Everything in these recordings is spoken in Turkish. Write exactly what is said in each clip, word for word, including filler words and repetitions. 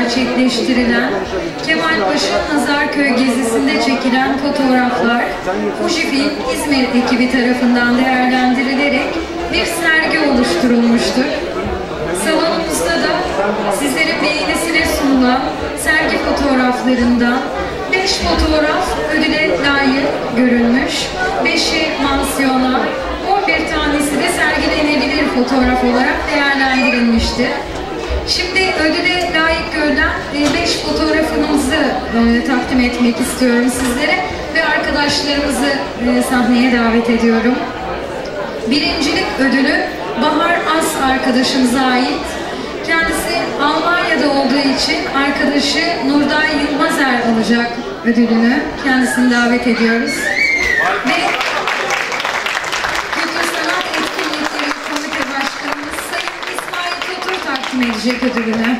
gerçekleştirilen Kemalpaşa Nazarköy gezisinde çekilen fotoğraflar Fujifilm İzmir ekibi tarafından değerlendirilerek bir sergi oluşturulmuştur. Salonumuzda da sizlerin beğenisine sunulan sergi fotoğraflarından beş fotoğraf ödüle layık görülmüş, beşi mansiyona, on bir tanesi de sergilenebilir fotoğraf olarak değerlendirilmiştir. Şimdi ödüle layık görülen beş fotoğrafımızı e, takdim etmek istiyorum sizlere ve arkadaşlarımızı e, sahneye davet ediyorum. Birincilik ödülü Bahar As arkadaşımıza ait. Kendisi Almanya'da olduğu için arkadaşı Nurday Yılmazer alacak ödülünü. Kendisini davet ediyoruz. Ve Kültür Sanat Etkinlikleri Komite Başkanımız Sayın İsmail Totur takdim edecek ödülünü.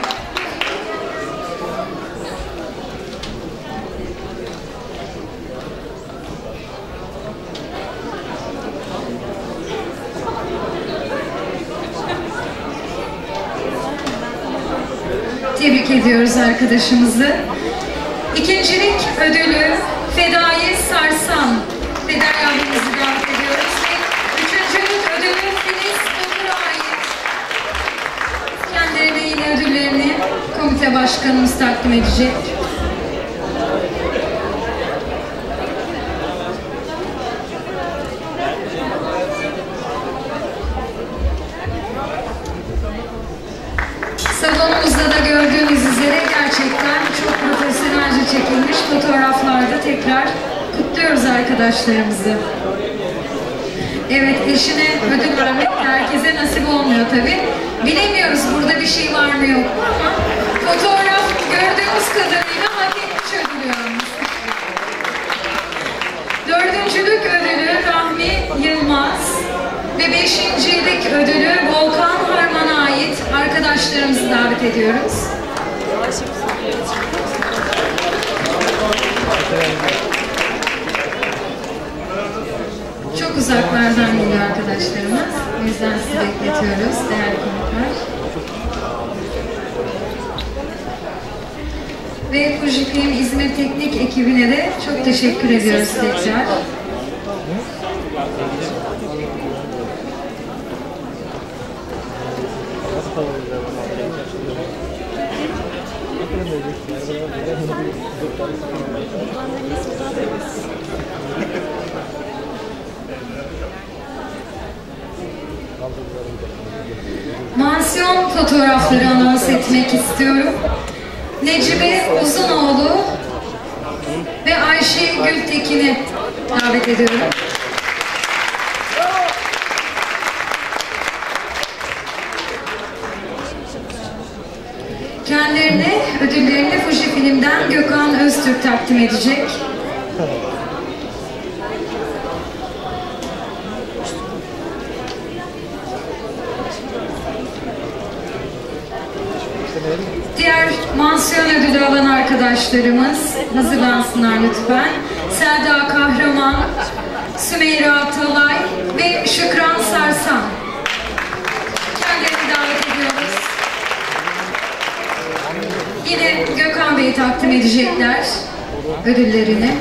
Tebrik ediyoruz arkadaşımızı. İkincilik ödülü Fedai Sarsan. Fedai abimizi davet ediyoruz. Ve üçüncülük ödülü Filiz Otur'a ait. Kendilerine yine ödüllerini komite başkanımız takdim edecek. Salonumuzda da gördüğünüz üzere gerçekten çok profesyonelce çekilmiş fotoğraflarda tekrar kutluyoruz arkadaşlarımızı. Evet, eşine ödül vermek herkese nasip olmuyor tabi. Bilemiyoruz burada bir şey var mı yok ama fotoğraf gördüğümüz kadarıyla hak etmiş ödülü yalnız. Dördüncülük ödülü Rahmi Yılmaz ve beşincilik ödülü Volkan Harman'a ait arkadaşlarımızı davet ediyoruz. Çok uzaklardan geliyor arkadaşlarımız. O yüzden sizi bekletiyoruz değerli konuklar. Ve Fujifilm İzmir Teknik ekibine de çok teşekkür ediyoruz tekrar. Mansiyon fotoğrafları anons etmek istiyorum. Necibe Uzunoğlu ve Ayşe Gültekin'i davet ediyorum. Kendilerine ödüllerini Fujifilm'den Gökhan Öztürk takdim edecek. Diğer mansiyon ödülü alan arkadaşlarımız hazırlansınlar lütfen. Selda Kahraman, Sümeyra Atalay ve Şükran Sarsan. Kendilerini davet ediyoruz. Yine Gökhan Bey takdim edecekler ödüllerini.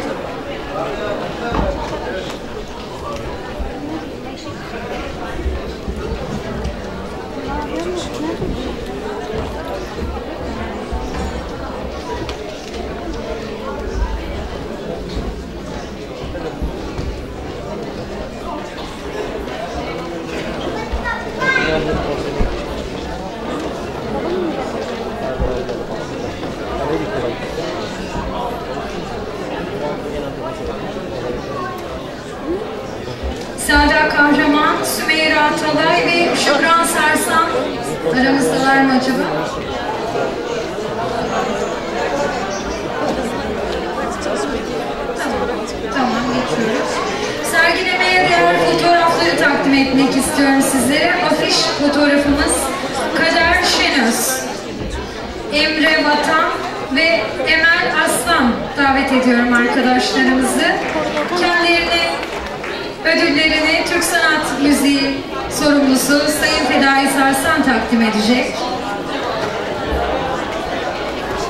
Selda Kahraman, Sümeyra Atalay ve Şükran Sarsan aramızdalar mı acaba? Tamam, tamam geçiyoruz. Sergilemeye değer fotoğrafları takdim etmek istiyorum sizlere. Afiş fotoğrafımız Kader Şenöz, Emre Vatan ve Emel Aslan davet ediyorum arkadaşlarımızı. Kendilerini ödüllerini Türk Sanat Müziği sorumlusu Sayın Fedai Sarsan takdim edecek.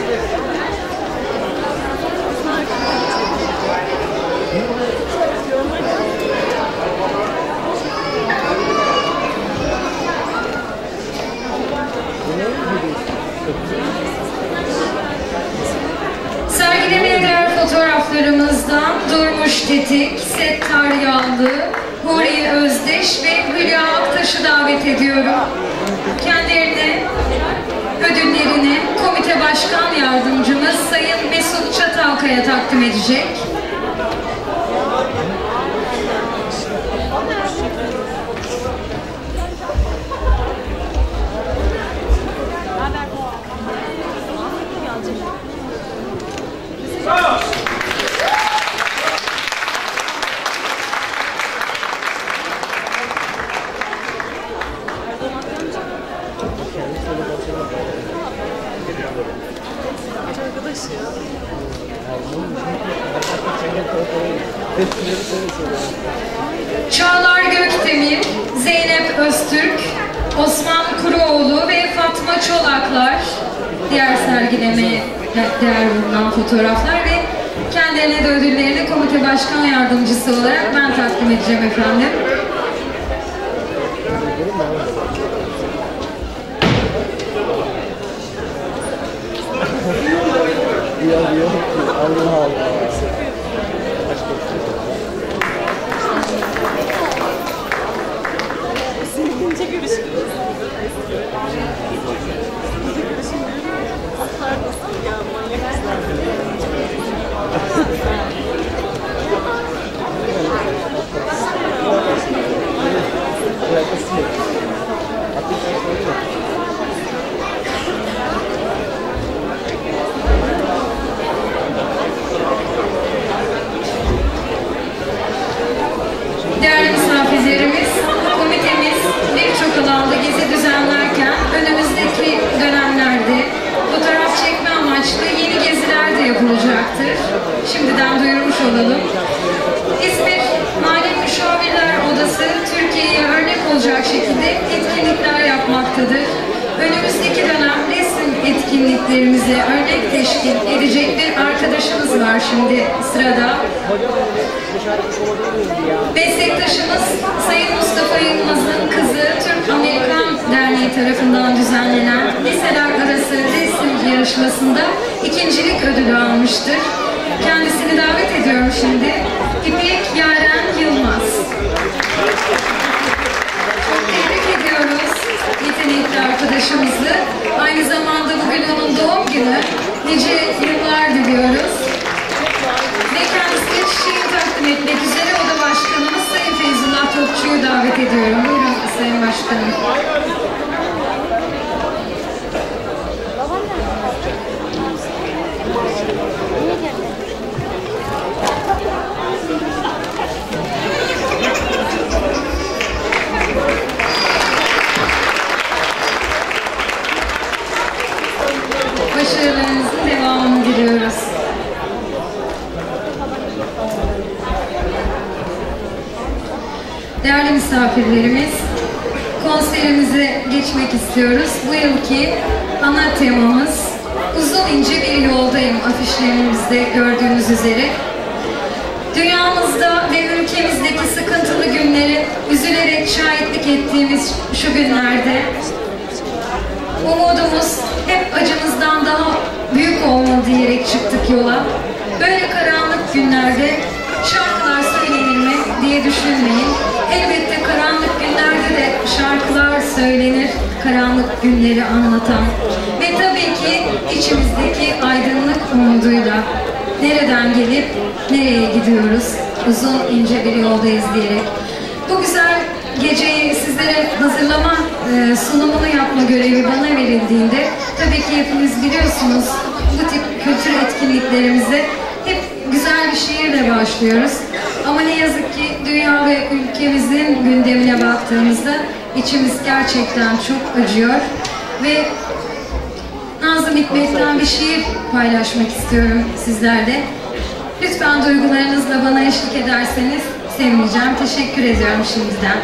Sergilemeye değer fotoğraflarımızdan Durmuş Tetik, Settar Yallı, Huriye Özdeş ve Hülya Aktaş'ı davet ediyorum. Kendilerine ödüllerini komite başkan yardımcımız Sayın Mesut Çatalkaya takdim edecek. Çağlar Gökdemir, Zeynep Öztürk, Osman Kuruoğlu ve Fatma Çolaklar diğer sergilemeye değer bulunan fotoğraflar ve kendilerine de ödüllerini komite başkan yardımcısı olarak ben takdim edeceğim efendim. Allah Allah. Senince görüşürüz. Atlar nasıl ya, manyak Değerli misafirlerimiz, komitemiz birçok alanda gezi düzenlerken önümüzdeki dönemlerde fotoğraf çekme amaçlı yeni geziler de yapılacaktır. Şimdiden duyurmuş olalım. İzmir Mali Müşavirler Odası Türkiye'ye örnek olacak şekilde etkinlikler yapmaktadır. Önümüzdeki dönem resim etkinliklerimize örnek teşkil edecek bir arkadaşımız var şimdi sırada. Meslektaşımız Sayın Mustafa Yılmaz'ın kızı Türk-Amerikan Derneği tarafından düzenlenen liseler arası resim yarışmasında ikincilik ödülü almıştır. Kendisini davet ediyorum şimdi. İpek Yaren Yılmaz. Çok tebrik ediyoruz yetenekli arkadaşımızı. Aynı zamanda bugün onun doğum günü. Nice yıllar diliyoruz. Ve kendisine çiçeği takdim etmek üzere Oda Başkanımız Sayın Feyzullah Topçu'yu davet ediyorum. Buyurun Sayın Başkanım. Başarılarınızın devamını diliyoruz. Değerli misafirlerimiz, konserimize geçmek istiyoruz. Bu yılki ana temamız Uzun ince bir yoldayım afişlerimizde gördüğünüz üzere. Dünyamızda ve ülkemizdeki sıkıntılı günleri üzülerek şahitlik ettiğimiz şu günlerde umudumuz hep acımızdan daha büyük olmalı diyerek çıktık yola. Böyle karanlık günlerde şarkılar söylenir mi diye düşünmeyin. Elbette karanlık günlerde de şarkılar söylenir, karanlık günleri anlatan. Ve tabii ki içimizdeki aydınlık umuduyla nereden gelip nereye gidiyoruz, uzun ince bir yoldayız diyerek. Bu güzel geceyi sizlere hazırlama, e, sunumunu yapma görevi bana verildiğinde, tabii ki hepiniz biliyorsunuz bu tip kültür etkinliklerimize hep güzel bir şiirle başlıyoruz. Ama ne yazık ki dünya ve ülkemizin gündemine baktığımızda içimiz gerçekten çok acıyor. Ve Nazım Hikmet'ten bir şiir paylaşmak istiyorum sizlerle. Lütfen duygularınızla bana eşlik ederseniz sevineceğim. Teşekkür ediyorum şimdiden.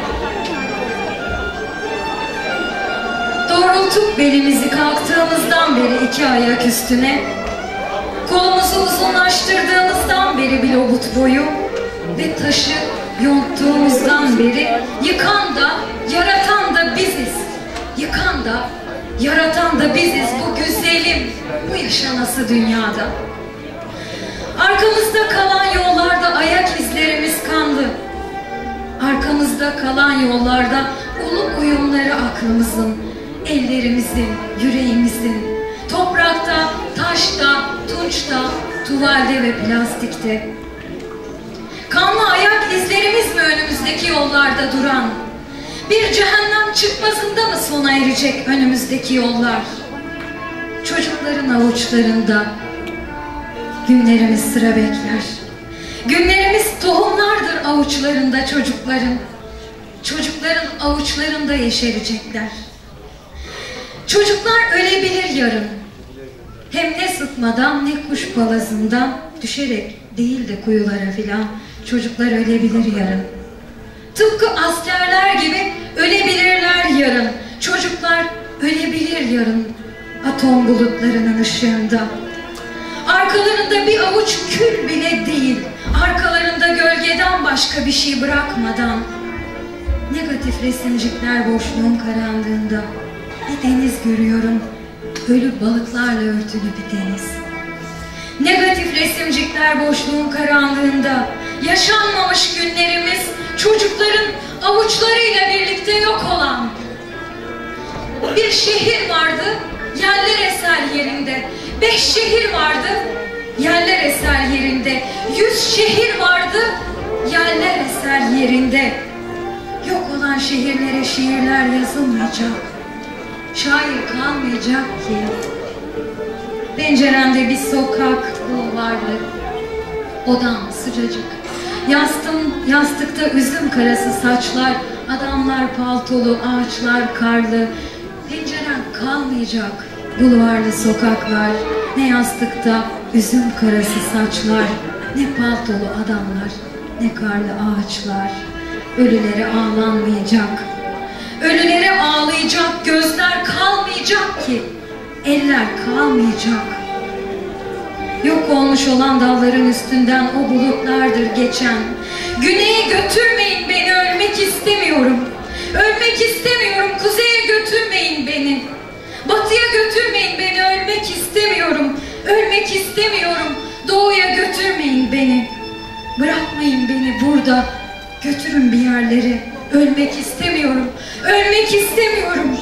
Doğrultup belimizi kalktığımızdan iki ayak üstüne. Kolumuzu uzunlaştırdığımızdan beri bir lobut boyu ve taşı yonttuğumuzdan beri yıkan da yaratan da biziz. Yıkan da yaratan da biziz bu güzelim, bu yaşanası dünyada. Arkamızda kalan yollarda ayak izlerimiz kanlı. Arkamızda kalan yollarda ulu uyumları aklımızın, ellerimizin, yüreğimizin, toprakta, taşta, tunçta, tuvalde ve plastikte. Kanlı ayak izlerimiz mi önümüzdeki yollarda duran? Bir cehennem çıkmazında mı sona erecek önümüzdeki yollar? Çocukların avuçlarında günlerimiz sıra bekler. Günlerimiz tohumlardır avuçlarında çocukların. Çocukların avuçlarında yeşerecekler. Çocuklar ölebilir yarın. Hem ne sıtmadan ne kuş palazından düşerek değil de kuyulara filan çocuklar ölebilir yarın. Tıpkı askerler gibi ölebilirler yarın. Çocuklar ölebilir yarın atom bulutlarının ışığında. Arkalarında bir avuç kül bile değil, arkalarında gölgeden başka bir şey bırakmadan, negatif resimcikler boşluğun karanlığında bir deniz görüyorum, ölü balıklarla örtülü bir deniz. Negatif resimcikler boşluğun karanlığında, yaşanmamış günlerimiz, çocukların avuçlarıyla birlikte yok olan bir şehir vardı, yerler eser yerinde. Beş şehir vardı, yerler eser yerinde. Yüz şehir vardı, yerler eser yerinde. Yok olan şehirlere şiirler yazılmayacak. Şair kalmayacak ki. Penceremde bir sokak vardı. Odam sıcacık. Yastım, yastıkta üzüm karası saçlar, adamlar paltolu, ağaçlar karlı. Pencerem kalmayacak. Bulvarlı sokaklar, ne yastıkta üzüm karası saçlar, ne paltolu adamlar, ne karlı ağaçlar. Ölülere ağlanmayacak, ölülere ağlayacak gözler kalmayacak ki, eller kalmayacak. Yok olmuş olan dalların üstünden o bulutlardır geçen. Güneye götürmeyin beni, ölmek istemiyorum. Ölmek istemiyorum, kuzeye götürmeyin beni. Batıya götürmeyin beni, ölmek istemiyorum. Ölmek istemiyorum, doğuya götürmeyin beni. Bırakmayın beni burada, götürün bir yerlere. Ölmek istemiyorum, ölmek istemiyorum.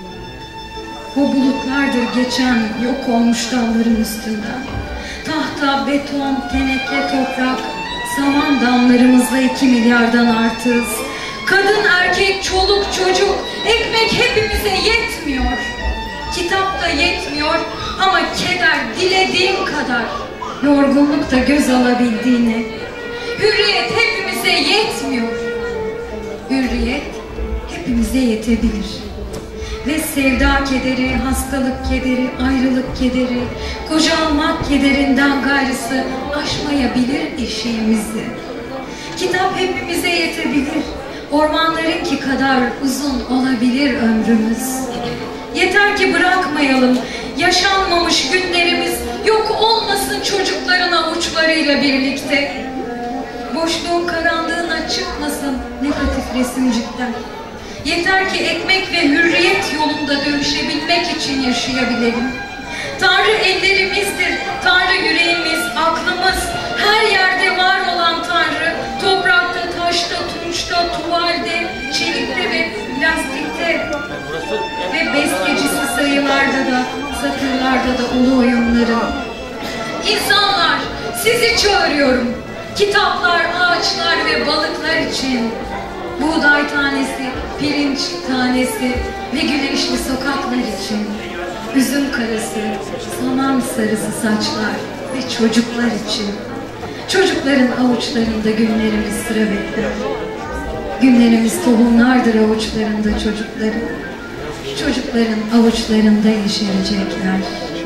O bulutlardır geçen yok olmuş dalların üstünden. Tahta, beton, teneke, toprak, saman damlarımızla iki milyardan artız. Kadın, erkek, çoluk, çocuk, ekmek hepimize yetmiyor. Kitap da yetmiyor ama keder dilediğim kadar, yorgunluk da göz alabildiğini. Hürriyet hepimize yetmiyor. Hürriyet hepimize yetebilir. Ve sevda kederi, hastalık kederi, ayrılık kederi, kocalmak kederinden gayrısı aşmayabilir eşiğimizi. Kitap hepimize yetebilir. Ormanlarınki kadar uzun olabilir ömrümüz. Yeter ki bırakmayalım, yaşanmamış günlerimiz yok olmasın çocukların avuçlarıyla birlikte. Boşluğun karanlığına çıkmasın negatif resimcikler. Yeter ki ekmek ve hürriyet yolunda dövüşebilmek için yaşayabilelim. Tanrı ellerimizdir, Tanrı yüreğimiz, aklımız, her yerde var olan Tanrı, toprakta, taşta, tunçta, tuvalde, çelikte ve plastikte ve bestecisi sayılarda da, satırlarda da ulu oyunları. İnsanlar, sizi çağırıyorum. Kitaplar, ağaçlar ve balıklar için, buğday tanesi, pirinç tanesi ve güneşli sokaklar için, üzüm karası, saman sarısı saçlar ve çocuklar için. Çocukların avuçlarında günlerimiz sıra bekler. Günlerimiz tohumlardır avuçlarında çocukların. Çocukların avuçlarında yeşerecekler.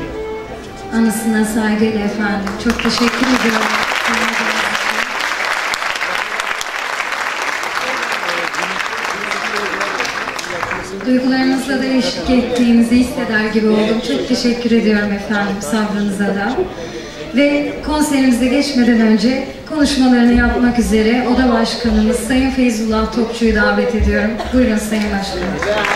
Anısına saygıyla efendim. Çok teşekkür ediyorum. Duygularınızla da eşlik ettiğinizi hisseder gibi oldum. Çok teşekkür ediyorum efendim sabrınıza da. Ve konserimize geçmeden önce konuşmalarını yapmak üzere Oda Başkanımız Sayın Feyzullah Topçu'yu davet ediyorum. Buyurun Sayın Başkanım.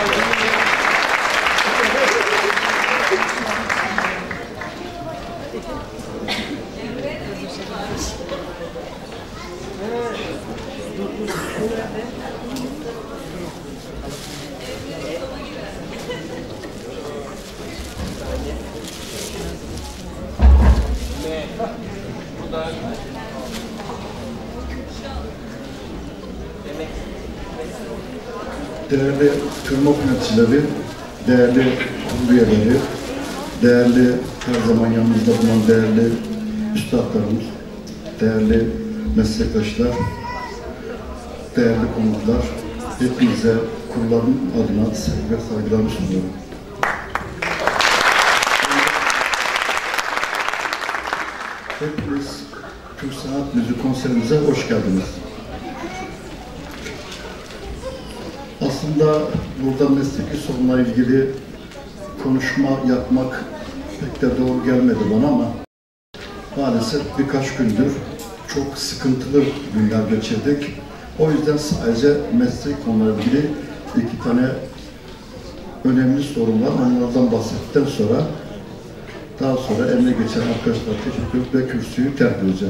Değerli tırnak yöneticileri, değerli kurulu üyeleri, değerli her zaman yanımızda bulunan değerli üstadlarımız, değerli meslektaşlar, değerli konuklar, hepinize kurulların adına sevgi ve saygılarımı sunuyorum. Hepiniz Türk Sanat Müziği konserimize hoş geldiniz. Aslında burada mesleki sorunla ilgili konuşma yapmak pek de doğru gelmedi bana ama maalesef birkaç gündür çok sıkıntılı günler geçirdik. O yüzden sadece meslek konularıyla ilgili iki tane önemli sorun var. Onlardan bahsettikten sonra daha sonra eline geçen arkadaşlar teşekkür ve kürsüyü terk edeceğim.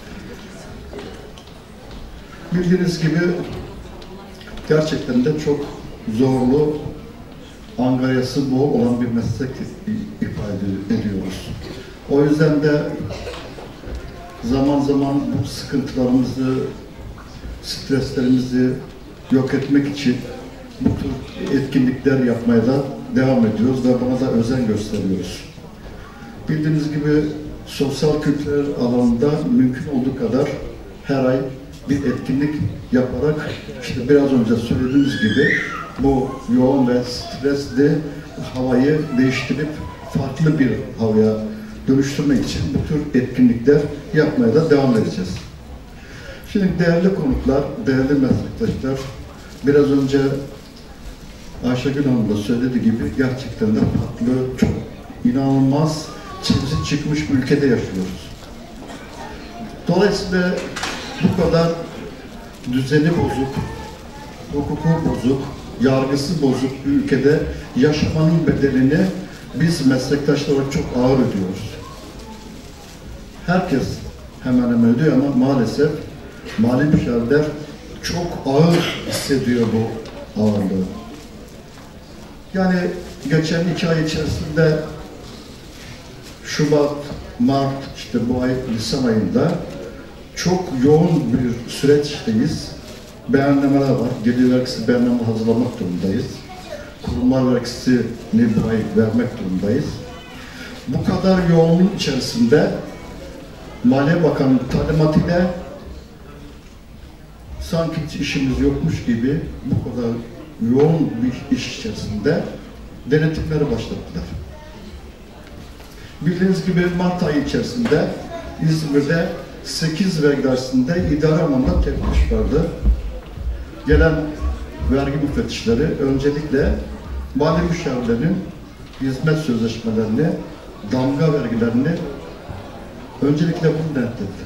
Bildiğiniz gibi gerçekten de çok zorlu, angaryası bol olan bir meslek ifade ediyoruz. O yüzden de zaman zaman bu sıkıntılarımızı, streslerimizi yok etmek için bu tür etkinlikler yapmaya da devam ediyoruz ve buna da özen gösteriyoruz. Bildiğiniz gibi sosyal kültürel alanında mümkün olduğu kadar her ay bir etkinlik yaparak işte biraz önce söylediğimiz gibi bu yoğun ve stresli havayı değiştirip farklı bir havaya dönüştürmek için bu tür etkinlikler yapmaya da devam edeceğiz. Şimdi değerli konuklar, değerli meslektaşlar, biraz önce Ayşegül Hanım da söylediği gibi gerçekten de farklı, çok inanılmaz çevresi çıkmış bir ülkede yaşıyoruz. Dolayısıyla bu kadar düzeni bozuk, hukuku bozuk, yargısı bozuk bir ülkede yaşamanın bedelini biz meslektaşlar olarak çok ağır ödüyoruz. Herkes hemen hemen ödüyor ama maalesef mali müşavirler çok ağır hissediyor bu ağırlığı. Yani geçen iki ay içerisinde Şubat, Mart, işte bu ay Nisan ayında çok yoğun bir süreçteyiz. Beyannameler var. Gelir vergisi beyanname hazırlamak durumundayız. Kurumlar vergisini bu ay vermek durumundayız. Bu kadar yoğunluğun içerisinde Maliye Bakanı'nın talimatıyla sanki hiç işimiz yokmuş gibi bu kadar yoğun bir iş içerisinde denetimleri başlattılar. Bildiğiniz gibi Mart ayı içerisinde İzmir'de sekiz vergi dairesinde idare anlamda teftiş vardı. Gelen vergi müfettişleri öncelikle mali müşavirlerin hizmet sözleşmelerini, damga vergilerini öncelikle bunu denetledi.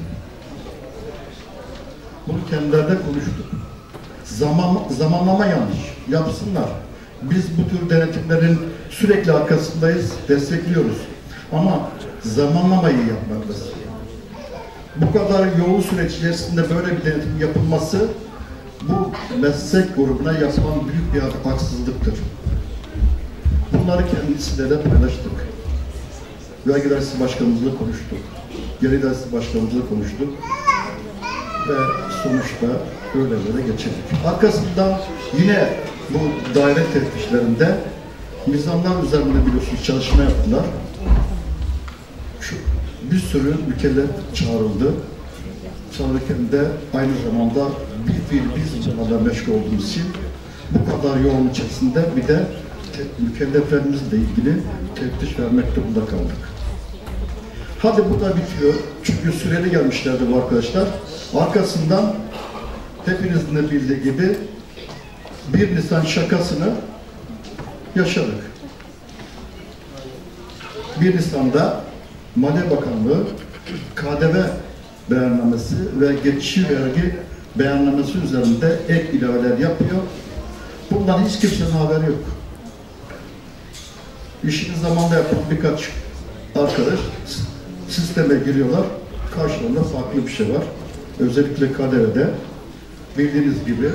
Bunu kendilerine konuştuk. Zaman, zamanlama yanlış. Yapsınlar. Biz bu tür denetimlerin sürekli arkasındayız, destekliyoruz. Ama zamanlamayı yapmak lazım. Bu kadar yoğun süreç içerisinde böyle bir denetim yapılması bu meslek grubuna yapılan büyük bir haksızlıktır. Bunları kendisiyle de paylaştık. Vergi Dairesi Başkanımızla konuştuk. Gelir Dairesi Başkanımızla konuştuk. Ve sonuçta öyle böyle geçirdik. Arkasından yine bu daire teftişlerinde mizanlar üzerinde biliyorsunuz çalışma yaptılar. Şu, bir sürü mükellef çağrıldı. Çağırırken de aynı zamanda bir fiil biz zamanda meşgul olduğumuz için bu kadar yoğun içerisinde bir de mükelleflerimizle ilgili teftiş vermek durumunda kaldık. Hadi bu da bitiyor. Çünkü süreli gelmişlerdi bu arkadaşlar. Arkasından hepinizin de bildiği gibi bir Nisan şakasını yaşadık. bir Nisan'da Maliye Bakanlığı K D V beyannamesi ve geçici vergi beyannamesi üzerinde ek ilaveler yapıyor. Bundan hiç kimsenin haberi yok. İşini zamanında yapan birkaç arkadaş sisteme giriyorlar. Karşılarında farklı bir şey var. Özellikle K D V'de bildiğiniz gibi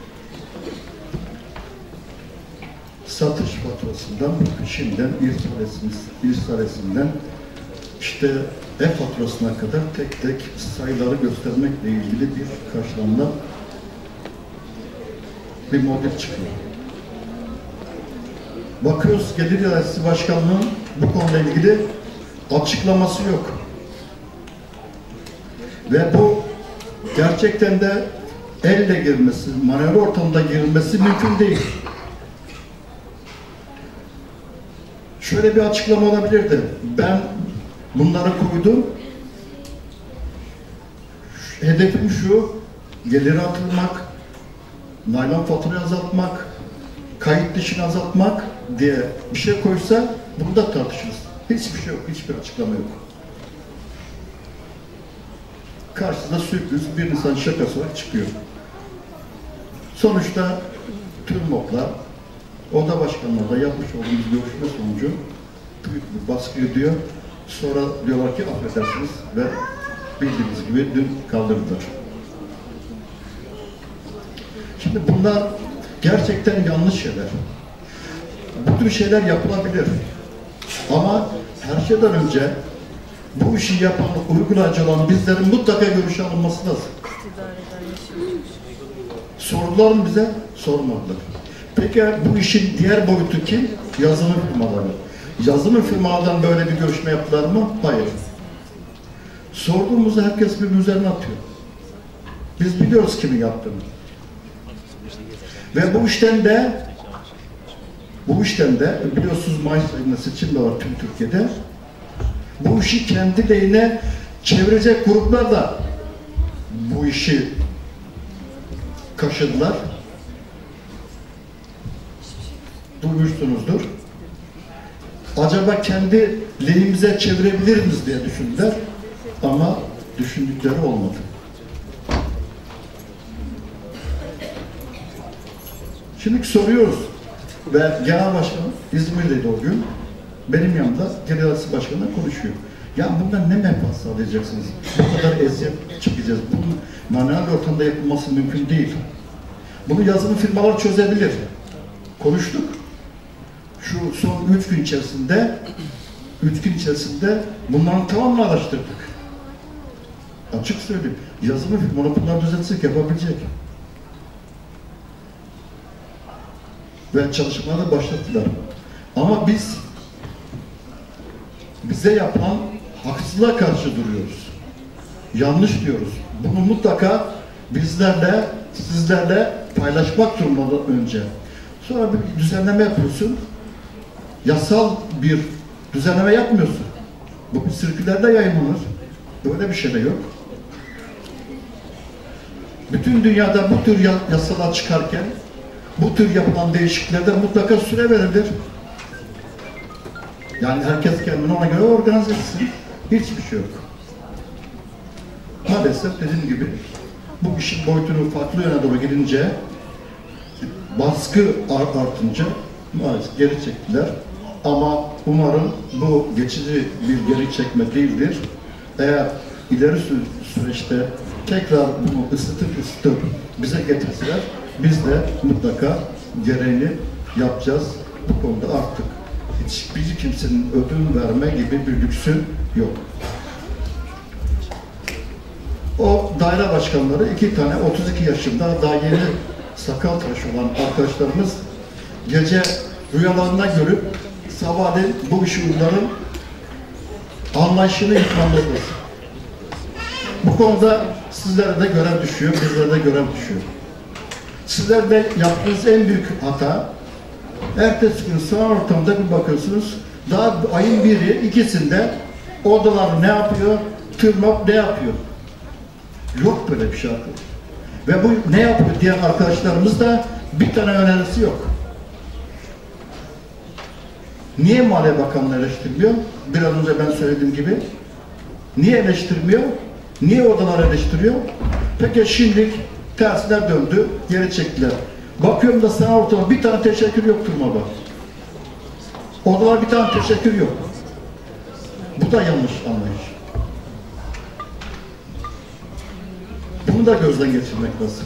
satış faturasından, şimdiden irsalesinden işte e-faturasına kadar tek tek sayıları göstermekle ilgili bir karşılamda bir model çıkıyor. Bakıyoruz, Gelir İdaresi Başkanlığı'nın bu konuyla ilgili açıklaması yok. Ve bu gerçekten de elle girmesi, manuel ortamda girilmesi mümkün değil. Şöyle bir açıklama olabilirdi. Ben bunları koydum. Hedefim şu, geliri artırmak, naylon faturayı azaltmak, kayıt dışını azaltmak diye bir şey koysa bunu da tartışırız. Hiçbir şey yok, hiçbir açıklama yok. Karşısında sürpriz bir Nisan şakası olarak çıkıyor. Sonuçta tüm MOK'la, oda başkanlarla yapmış olduğumuz görüşme sonucu büyük bir baskı ediyor. Sonra diyorlar ki affedersiniz ve bildiğiniz gibi dün kaldırdılar. Şimdi bunlar gerçekten yanlış şeyler. Bu tür şeyler yapılabilir. Ama her şeyden önce bu işi yapan, uygulayıcı olan bizlerin mutlaka görüşe alınması lazım. Sordular mı bize? Sormadılar. Peki bu işin diğer boyutu kim? Yazılım firmaları. Yazılım firmalardan böyle bir görüşme yaptılar mı? Hayır. Sorduğumuzda herkes birbirinin üzerine atıyor. Biz biliyoruz kimin yaptığını. Ve bu işten de bu işten de biliyorsunuz Mayıs ayında seçim de var tüm Türkiye'de. Bu işi kendi lehine çevirecek gruplar da bu işi kaşıdılar. Duymuşsunuzdur. Acaba kendi lehimize çevirebilir miyiz diye düşündüler. Ama düşündükleri olmadı. Şimdi soruyoruz ve Genel Başkanım İzmir'deydi o gün. Benim yanımda Gelir İdaresi Başkanı'na konuşuyor. Ya bundan ne menfaat sağlayacaksınız? Bu kadar eziyet çekeceğiz. Bunun manuel ortamda yapılması mümkün değil. Bunu yazılım firmalar çözebilir. Konuştuk. Şu son üç gün içerisinde üç gün içerisinde bunların tamamını araştırdık. Açık söyleyeyim. Yazılım firmaları bunları düzeltsek yapabilecek. Ve çalışmaları da başlattılar. Ama biz bize yapılan haksızlığa karşı duruyoruz. Yanlış diyoruz. Bunu mutlaka bizlerle, sizlerle paylaşmak durumunda önce. Sonra bir düzenleme yapıyorsun. Yasal bir düzenleme yapmıyorsun. Bu bir sirkülerde yayınlanır. Böyle bir şey de yok. Bütün dünyada bu tür yasalar çıkarken bu tür yapılan değişikliklerde mutlaka süre verilir. Yani herkes kendini ona göre organize etsin. Hiçbir şey yok. Maalesef dediğim gibi bu işin boyutunu farklı yöne doğru gidince, baskı artınca maalesef geri çektiler. Ama umarım bu geçici bir geri çekme değildir. Eğer ileri sü süreçte tekrar bunu ısıtıp ısıtıp bize getirseler, biz de mutlaka gereğini yapacağız. Bu konuda artık hiçbir kimsenin ödün verme gibi bir lüksü yok. O daire başkanları iki tane otuz iki yaşında daha yeni sakal tıraşı olan arkadaşlarımız gece rüyalarına görüp sabahleyin bu işi uyguların anlayışını yıkmamız lazım. Bu konuda sizlere de görev düşüyor, bizlere de görev düşüyor. Sizler de yaptığınız en büyük hata, ertesi gün sanal ortamda bir bakıyorsunuz, daha ayın biri, ikisinde odalar ne yapıyor, TÜRMOP ne yapıyor? Yok böyle bir şey arkadaşlar. Ve bu ne yapıyor diyen arkadaşlarımız da bir tane önerisi yok. Niye Maliye Bakanlığı eleştirmiyor? Biraz önce ben söylediğim gibi. Niye eleştirmiyor? Niye odalar eleştiriyor? Peki şimdi tersine döndü, geri çektiler. Bakıyorum da sana ortama bir tane teşekkür yok Turma'da. Odalar bir tane teşekkür yok. Bu da yanlış anlayış. Bunu da gözden geçirmek lazım.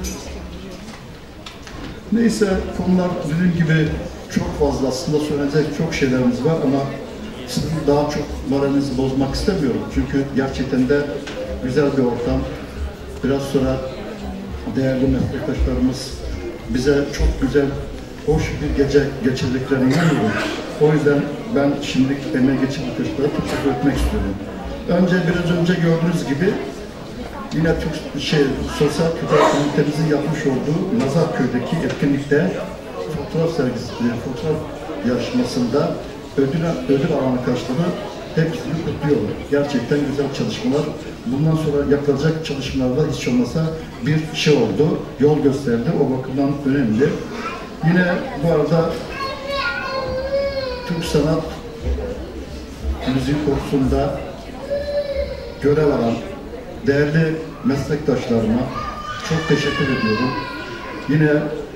Neyse, konular dediğim gibi çok fazla, aslında söyleyecek çok şeylerimiz var ama sizin daha çok moralinizi bozmak istemiyorum. Çünkü gerçekten de güzel bir ortam. Biraz sonra değerli meslektaşlarımız bize çok güzel, hoş bir gece geçirdiklerine inanıyorum. O yüzden ben şimdilik emeğe geçen arkadaşlara teşekkür etmek istiyorum. Önce biraz önce gördüğünüz gibi yine Türk şey, Sosyal Kültür Komitemizin yapmış olduğu Nazarköy'deki etkinlikte fotoğraf sergisi, fotoğraf yarışmasında ödül, ödül alan arkadaşları hepsini kutluyorlar. Gerçekten güzel çalışmalar. Bundan sonra yapılacak çalışmalarda hiç olmasa bir şey oldu, yol gösterdi. O bakımdan önemli. Yine bu arada Türk Sanat Müzik kursunda görev alan değerli meslektaşlarıma çok teşekkür ediyorum. Yine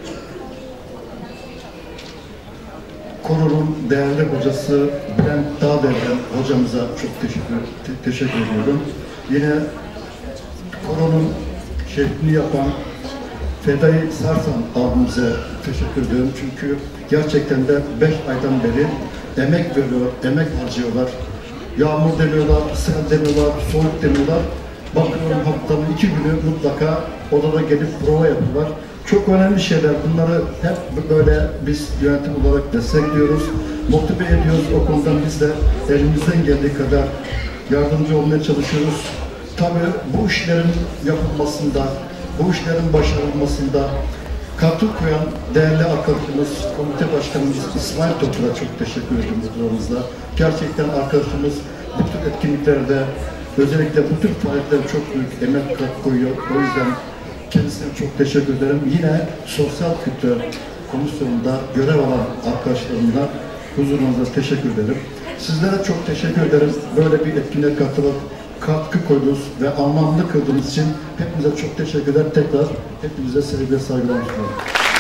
konunun değerli hocası Bülent Dağdeviren hocamıza çok teşekkür, te teşekkür ediyorum. Yine konunun şeklini yapan Fedai Sarsan abimize teşekkür ediyorum. Çünkü gerçekten de beş aydan beri emek veriyorlar, emek harcıyorlar. Yağmur demiyorlar, sel demiyorlar, soğuk demiyorlar. Bakıyorum haftanın iki günü mutlaka odada gelip prova yapıyorlar. Çok önemli şeyler. Bunları hep böyle biz yönetim olarak destekliyoruz. Motive ediyoruz. O konudan biz de elimizden geldiği kadar yardımcı olmaya çalışıyoruz. Tabii bu işlerin yapılmasında, bu işlerin başarılmasında katkı koyan değerli arkadaşımız, komite başkanımız İsmail Topur'a çok teşekkür ediyorum bu durumumuzda. Gerçekten arkadaşımız bu tür etkinliklerde, özellikle bu tür faaliyetlere çok büyük emek koyuyor. O yüzden kendisine çok teşekkür ederim. Yine Sosyal Kültür Komisyonu'nda görev alan arkadaşlarımla huzurunuza teşekkür ederim. Sizlere çok teşekkür ederim. Böyle bir etkinliğe katılıp katkı koydunuz ve anlamlı kıldığınız için hepinize çok teşekkür ederim. Tekrar hepinize sevgi ve saygılar sunuyorum.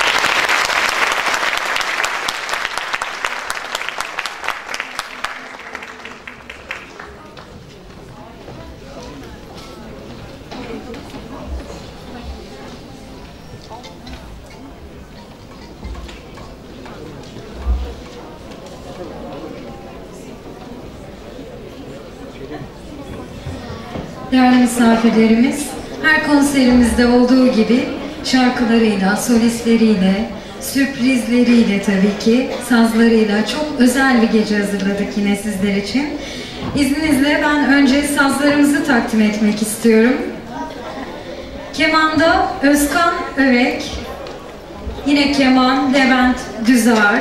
Değerli misafirlerimiz, her konserimizde olduğu gibi şarkılarıyla, solistleriyle, sürprizleriyle tabii ki, sazlarıyla çok özel bir gece hazırladık yine sizler için. İzninizle ben önce sazlarımızı takdim etmek istiyorum. Kemanda Özkan Övek, yine keman Levent Düzar,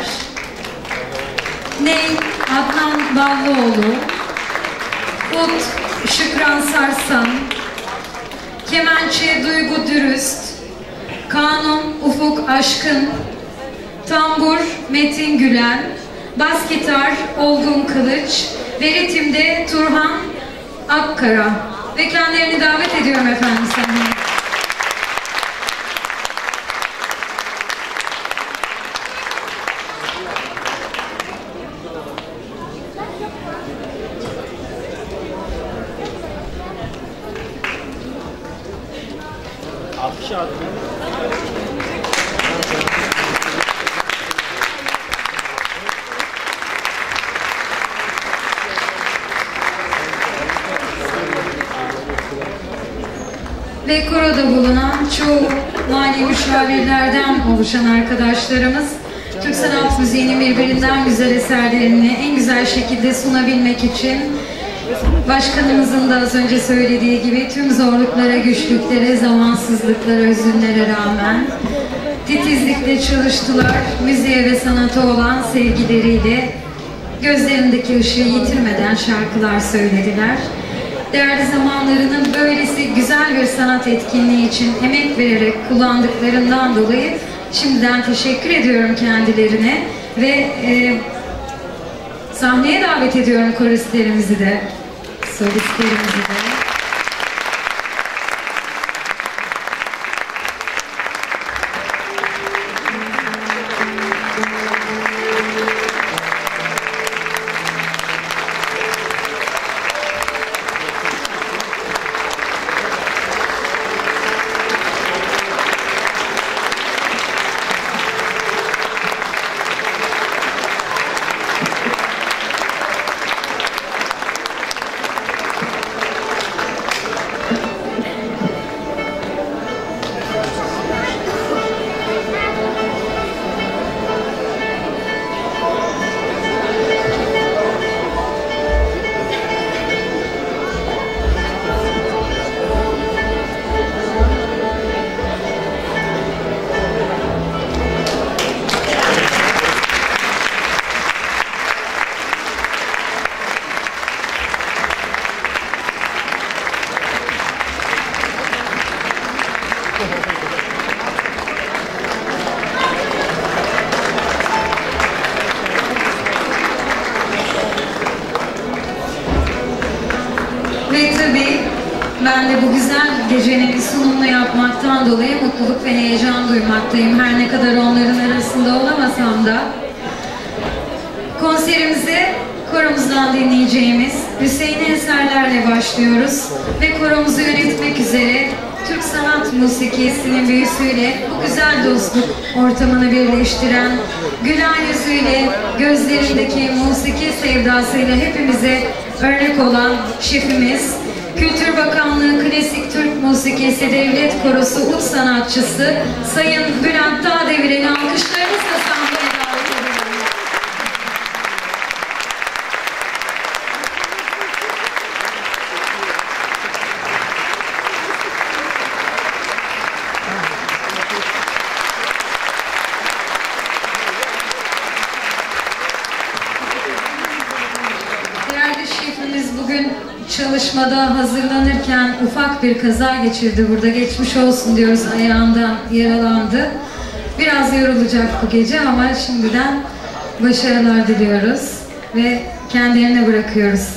ney Adnan Ballıoğlu, ut Şükran Sarsan, kemençe Duygu Dürüst, kanun Ufuk Aşkın, tambur Metin Gülen, bas gitar Olgun Kılıç ve ritimde Turhan Akkara. Ve kendilerini davet ediyorum efendim sahneye. Alkış aldım. Ve koroda bulunan çoğu mali müşavirlerden oluşan arkadaşlarımız Türk sanat müziğinin birbirinden güzel eserlerini en güzel şekilde sunabilmek için başkanımızın da az önce söylediği gibi tüm zorluklara, güçlüklere, zamansızlıklara, hüzünlere rağmen titizlikle çalıştılar. Müziğe ve sanata olan sevgileriyle gözlerindeki ışığı yitirmeden şarkılar söylediler. Değerli zamanlarının böylesi güzel bir sanat etkinliği için emek vererek kullandıklarından dolayı şimdiden teşekkür ediyorum kendilerine ve e, Sahneye davet ediyorum koristlerimizi de, solistlerimizi de. Ve tabii ben de bu güzel gecenin sunumunu yapmaktan dolayı mutluluk ve heyecan duymaktayım. Her ne kadar onların arasında olamasam da. Konserimize koromuzdan dinleyeceğimiz Hüseyin'i eserlerle başlıyoruz. Ve koromuzu yönetmek üzere Türk sanat musikisinin büyüsüyle bu güzel dostluk ortamını birleştiren, gülen yüzüyle, gözlerindeki musiki sevdasıyla hepimize örnek olan şefimiz, Kültür Bakanlığı Klasik Türk Musikisi Devlet Korosu Ut Sanatçısı Sayın Bülent Dağdevir'in alkışlarınızla sahneye davet ediyorum. Değerli şefimiz bugün çalışmada hazırlanırken ufak bir kaza geçirdi. Burada geçmiş olsun diyoruz, ayağından yaralandı. Biraz yorulacak bu gece ama şimdiden başarılar diliyoruz ve kendilerine bırakıyoruz.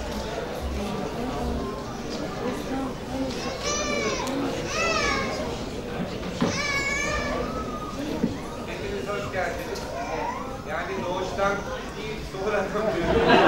Hepiniz hoş geldiniz. Yani doğuştan değil, sonradan diyorum.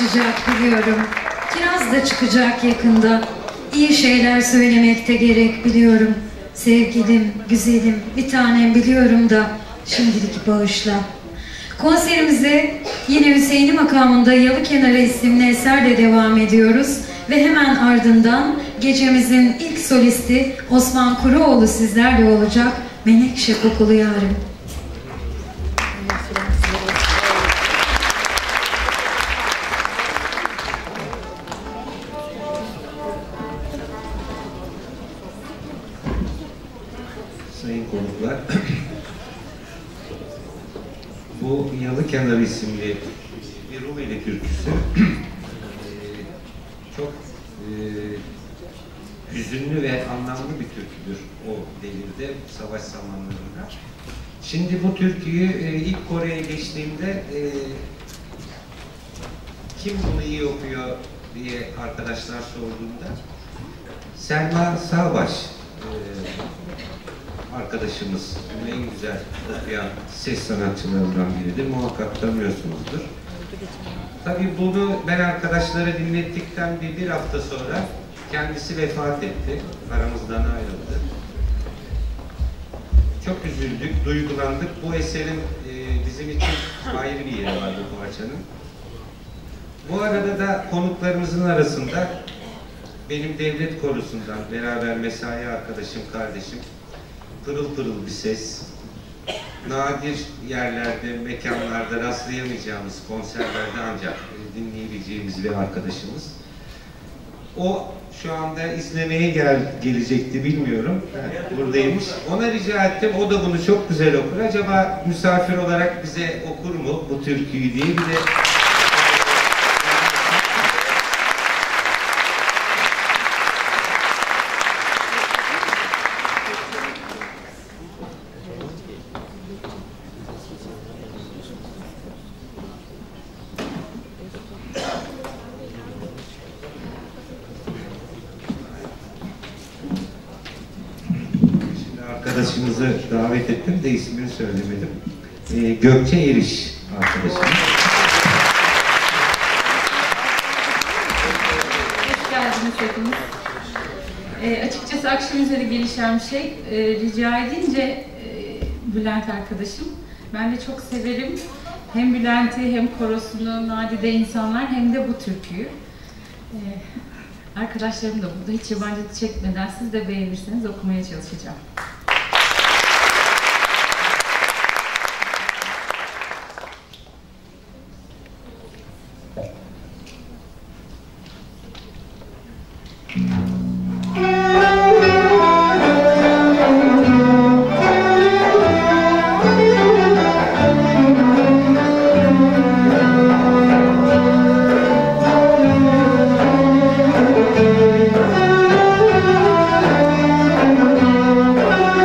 açacak biliyorum. Kiraz da çıkacak yakında. İyi şeyler söylemekte gerek biliyorum. Sevgilim, güzelim, bir tanem biliyorum da şimdilik bağışla. Konserimize yine Hüseyin'i makamında Yalı Kenarı isimli eserle devam ediyoruz. Ve hemen ardından gecemizin ilk solisti Osman Kuruoğlu sizlerle olacak. Menekşe kokulu yarim. Sayın konuklar, bu Yalı Kenarı isimli bir Rumeli türküsü çok e, hüzünlü ve anlamlı bir türküdür o devirde, savaş zamanlarında. Şimdi bu türküyü e, ilk Kore'ye geçtiğimde e, kim bunu iyi okuyor diye arkadaşlar sorduğunda Selma Sağbaş e, arkadaşımız, bunu en güzel okuyan ses sanatçılarından biridir. Muhakkak tanıyorsunuzdur. Tabii bunu ben arkadaşlara dinlettikten bir, bir hafta sonra kendisi vefat etti. Aramızdan ayrıldı. Çok üzüldük, duygulandık. Bu eserin e, bizim için ayrı bir yeri vardı bu parçanın. Bu arada da konuklarımızın arasında benim devlet korusundan beraber mesai arkadaşım, kardeşim, pırıl pırıl bir ses, nadir yerlerde, mekanlarda rastlayamayacağımız konserlerde ancak dinleyebileceğimiz bir arkadaşımız. O şu anda izlemeye gel gelecekti, bilmiyorum. Evet, buradaymış. Ona rica ettim, o da bunu çok güzel okur. Acaba misafir olarak bize okur mu bu türküyü diye bir de arkadaşımızı davet ettim de ismini söylemedim. Ee, Gökçe Eriş arkadaşımız. Hoş geldiniz hepiniz. E, açıkçası akşam üzeri gelişen bir şey. E, rica edince e, Bülent arkadaşım. Ben de çok severim. Hem Bülent'i hem korosunu, nadide insanlar hem de bu türküyü. E, arkadaşlarım da burada. Hiç yabancı çekmeden siz de beğenirseniz okumaya çalışacağım. Thank you.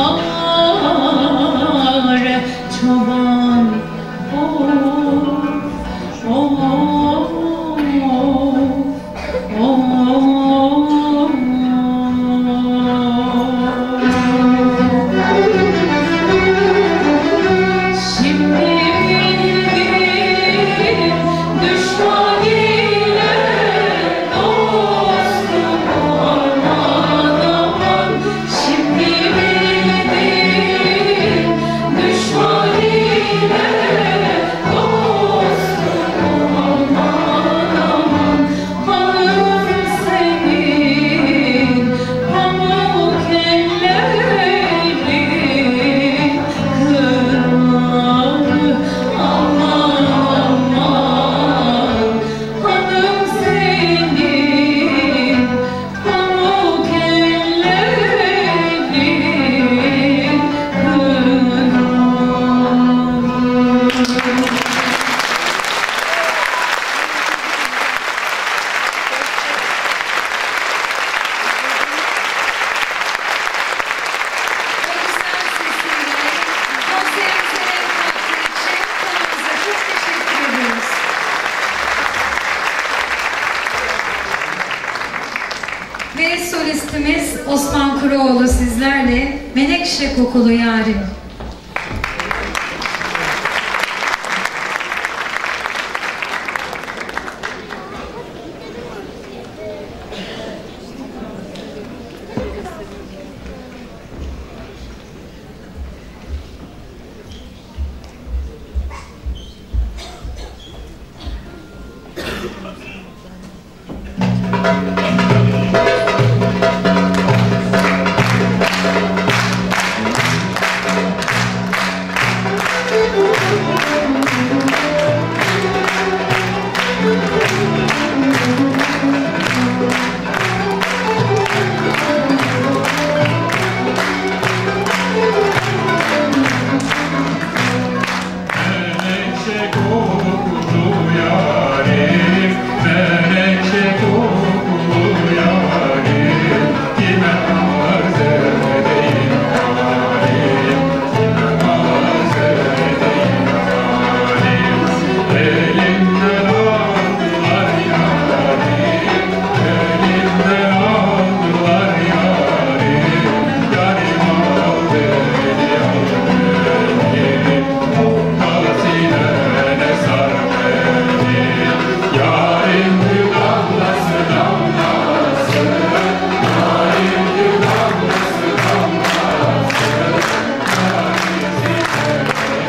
çoban. Oh, oh, oh, oh. Şimdi bildim düşman ile dostum aman aman. Şimdi bildim düşman ile dostum aman aman. Hanım senin pamuk ellerin kırar aman aman. Hanım senin pamuk ellerin kırar. Ve solistimiz Osman Kuroğlu sizlerle Menekşe Kokulu Yarim. Menekşe kokulu yarim, menekşe kokulu yarim, kime arz edeyim halim, kime arz edeyim halim. Elimden aldılar yarim, elimden aldılar yarim, yarim aldı beni aldı beni. Sinene sar beni, yarim damlası damlası, yarim damlası damlası, yarim sinene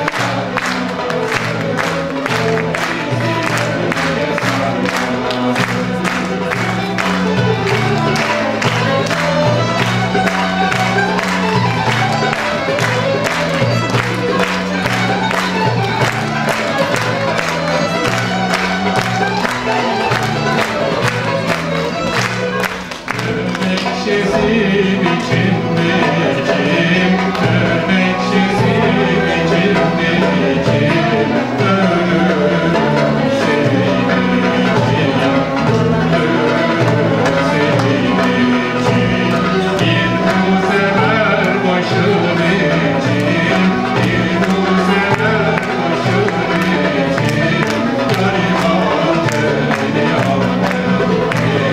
Menekşesi biçim biçim, menekşesi biçim biçim, ölürüm senin için, ölürüm senin için. Bir muzever başım için, bir muzever başım için, yarim al beni al beni.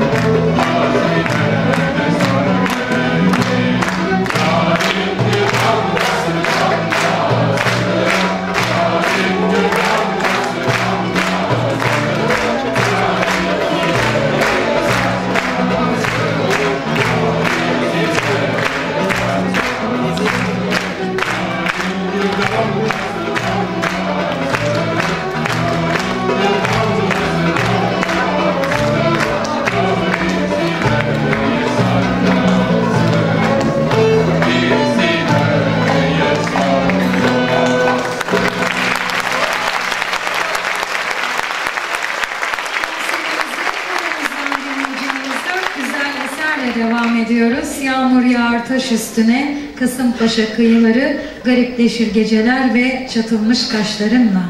Devam ediyoruz. Yağmur yağar taş üstüne, Kasımpaşa kıyıları, garipleşir geceler ve çatılmış kaşlarınla.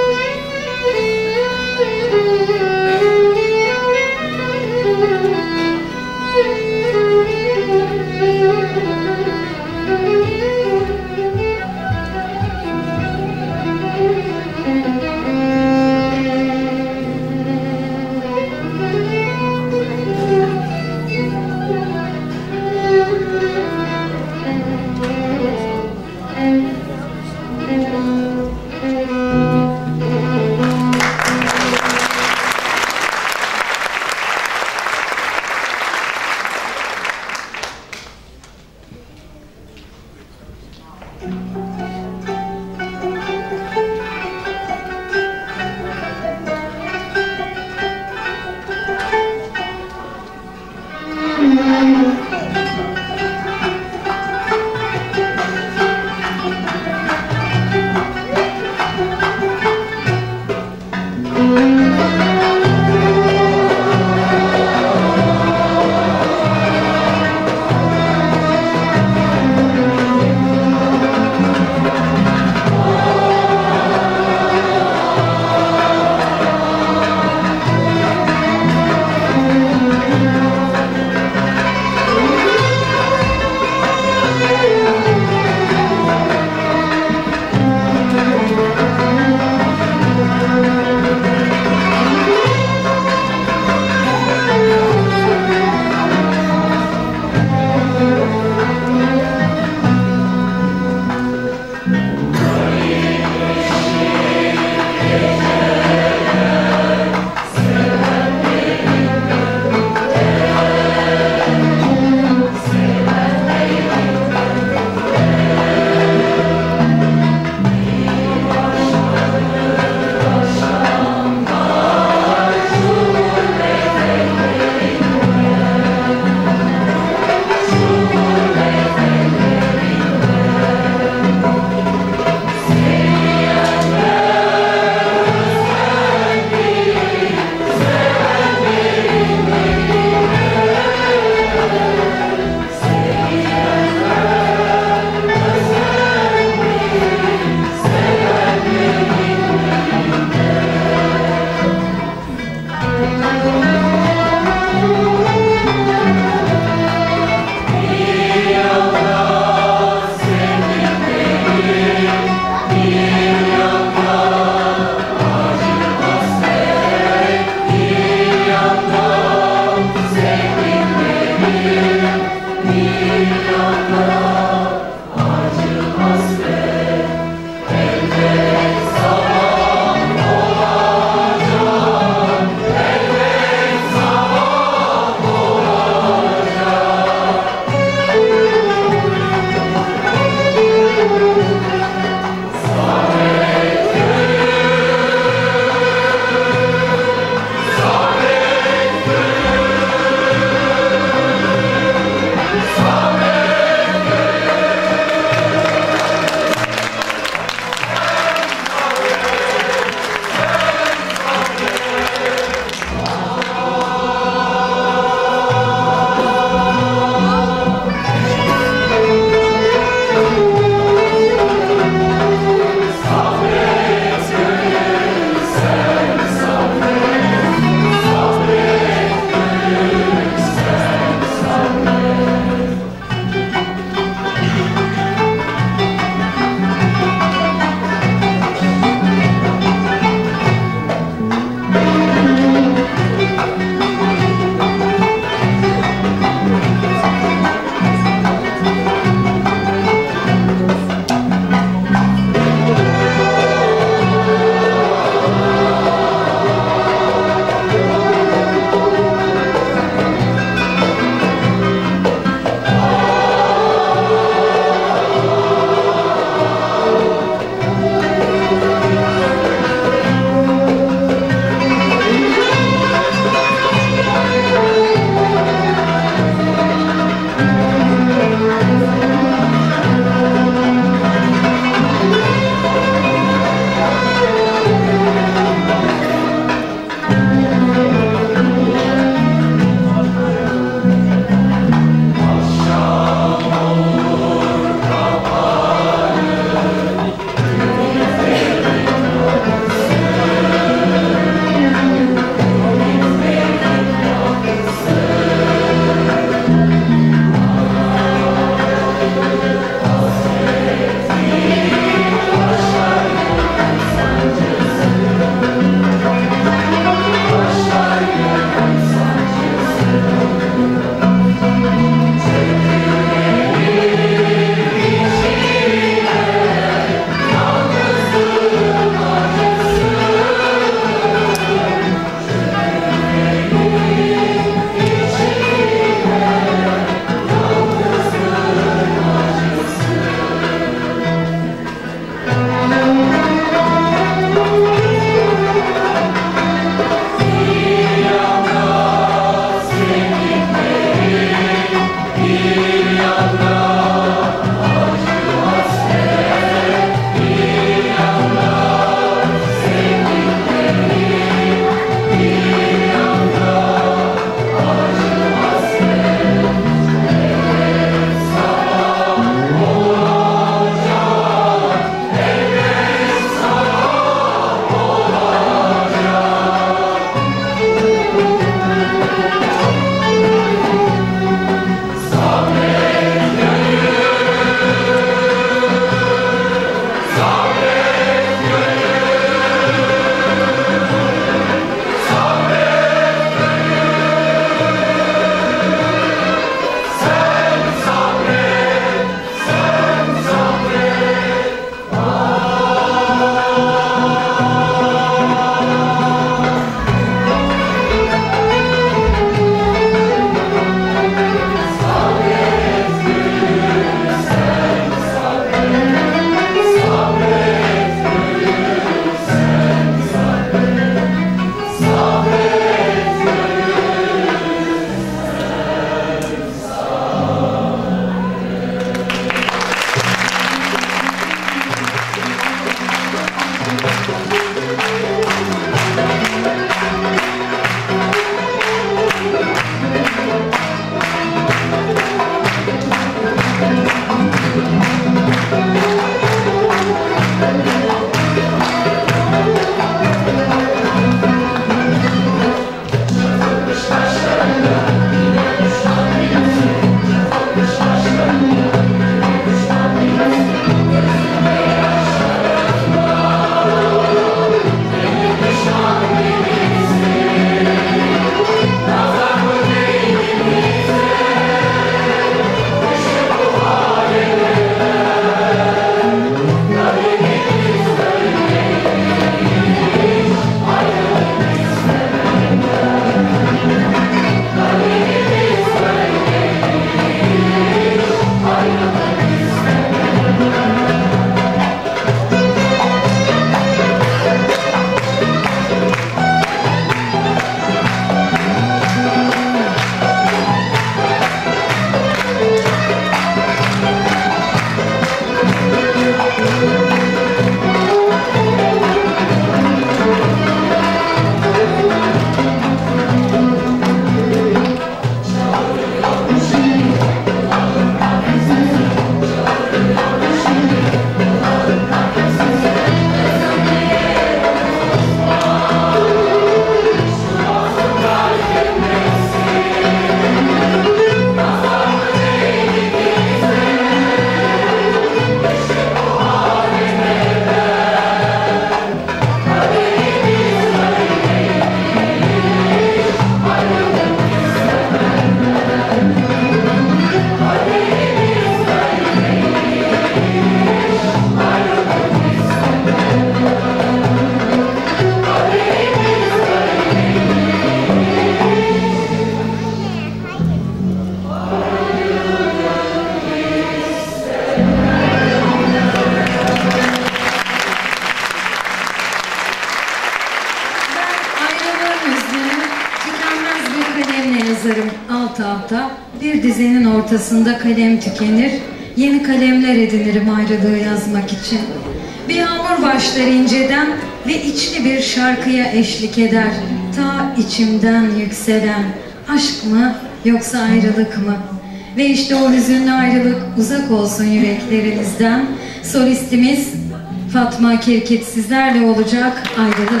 yazarım alt alta, bir dizenin ortasında kalem tükenir, yeni kalemler edinirim ayrılığı yazmak için. Bir yağmur başlar inceden ve içli bir şarkıya eşlik eder, ta içimden yükselen, aşk mı yoksa ayrılık mı? Ve işte o hüzünlü ayrılık uzak olsun yüreklerinizden. Solistimiz Fatma Kirkit sizlerle olacak, Ayrılık.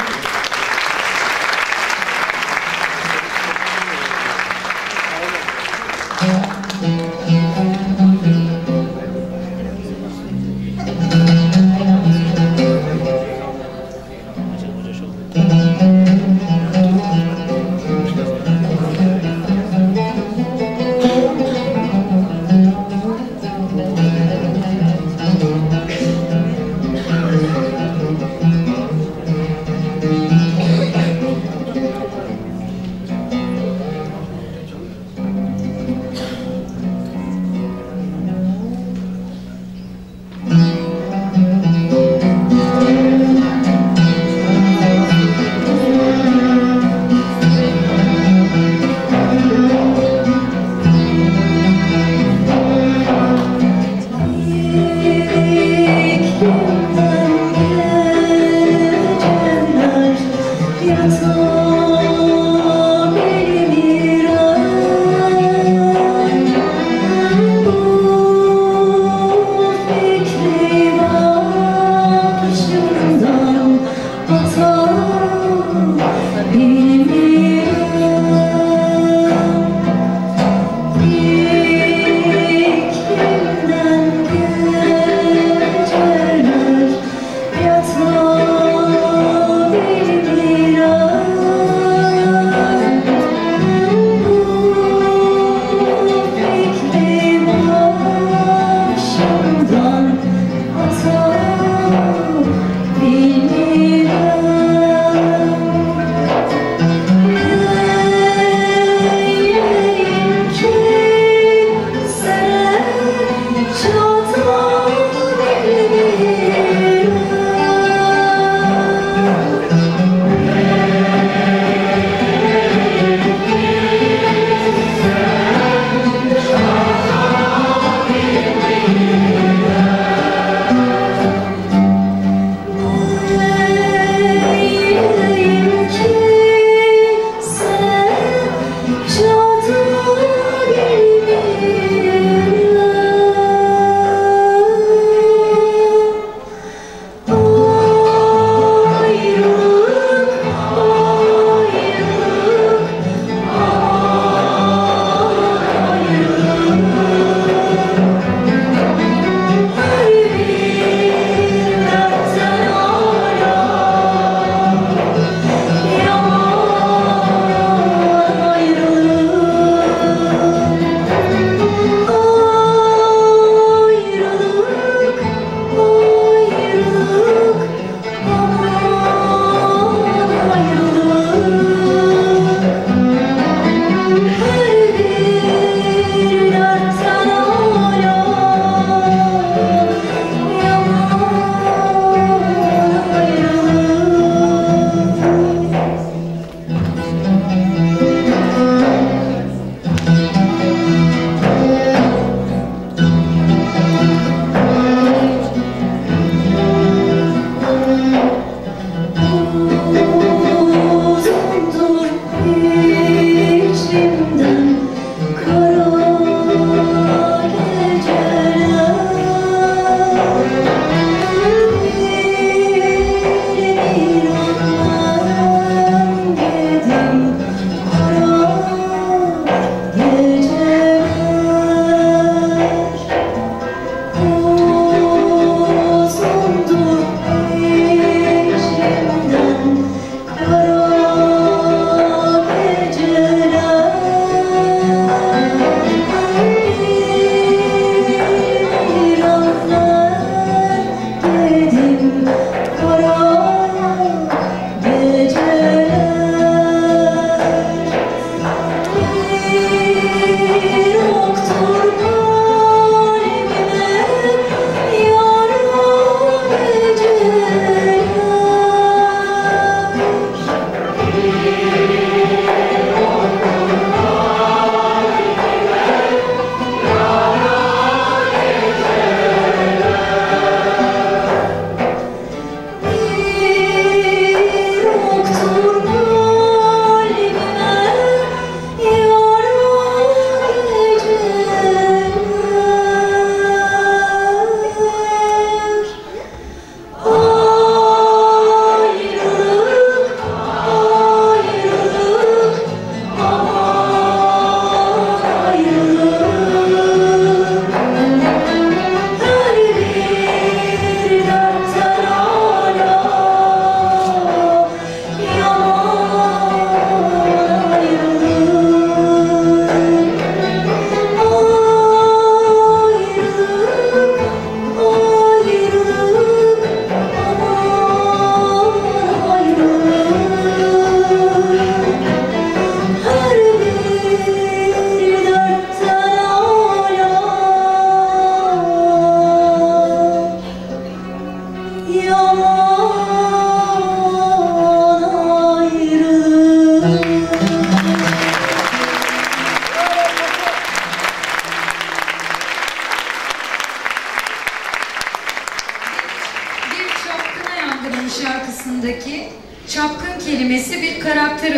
Thank you.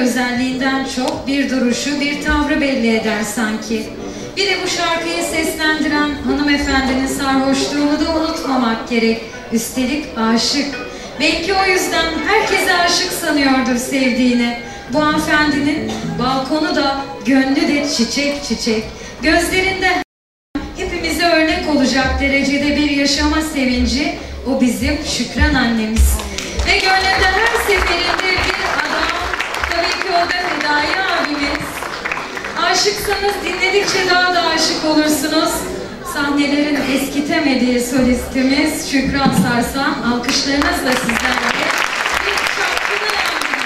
özelliğinden çok bir duruşu, bir tavrı belli eder sanki. Bir de bu şarkıyı seslendiren hanımefendinin sarhoşluğunu da unutmamak gerek. Üstelik aşık. Belki o yüzden herkese aşık sanıyordur sevdiğini. Bu hanımefendinin balkonu da, gönlü de çiçek çiçek. Gözlerinde hepimize örnek olacak derecede bir yaşama sevinci. O bizim Şükran annemiz. Ve gönlünde her seferinde bir adam, tabii ki o da Fedai abimiz. Aşıksanız dinledikçe daha da aşık olursunuz. Sahnelerin eskitemediği solistimiz Şükran Sarsan, alkışlarınızla sizlerle bir şarkının anlamı.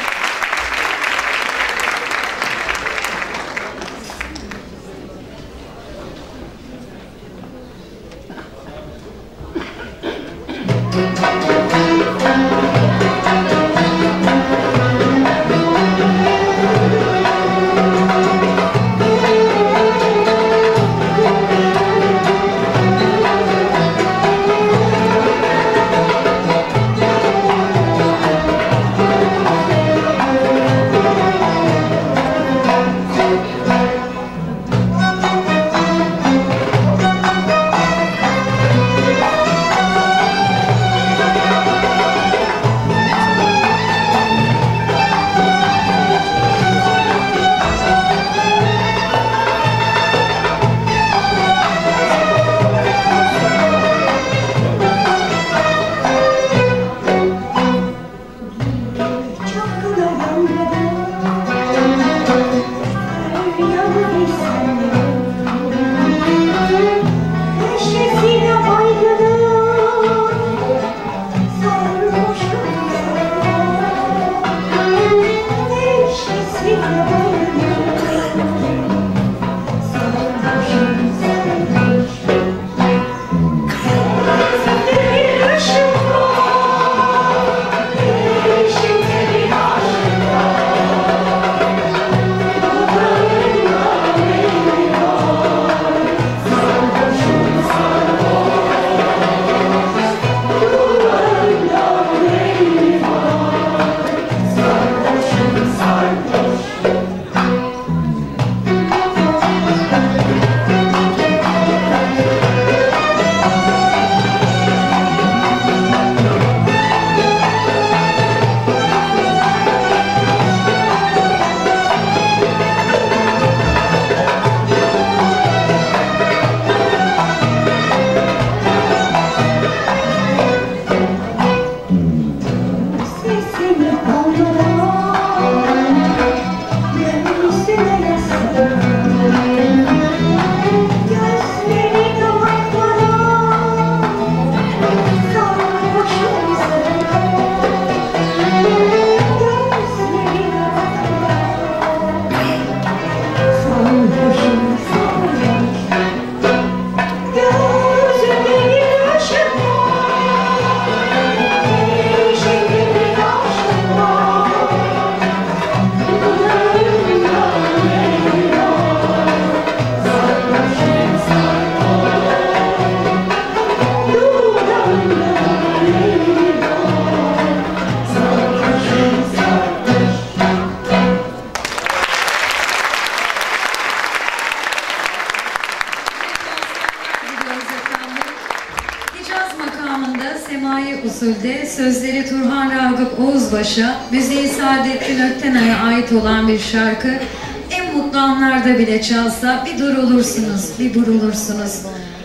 usulde sözleri Turhan Ragıp Oğuzbaş'a, müziği Saadettin Öktenay'a ait olan bir şarkı. En mutlu anlarda bile çalsa bir dur olursunuz, bir burulursunuz.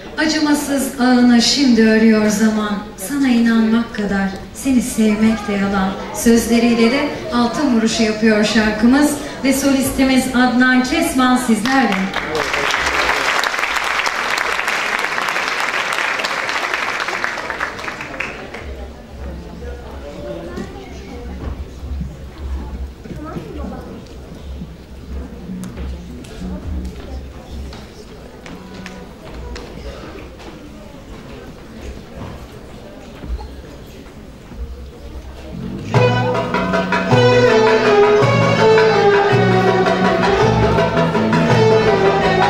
Acımasız ağına şimdi örüyor zaman, sana inanmak kadar seni sevmek de yalan. Sözleriyle de altın vuruşu yapıyor şarkımız ve solistimiz Adnan Kesman sizlerle. Thank you.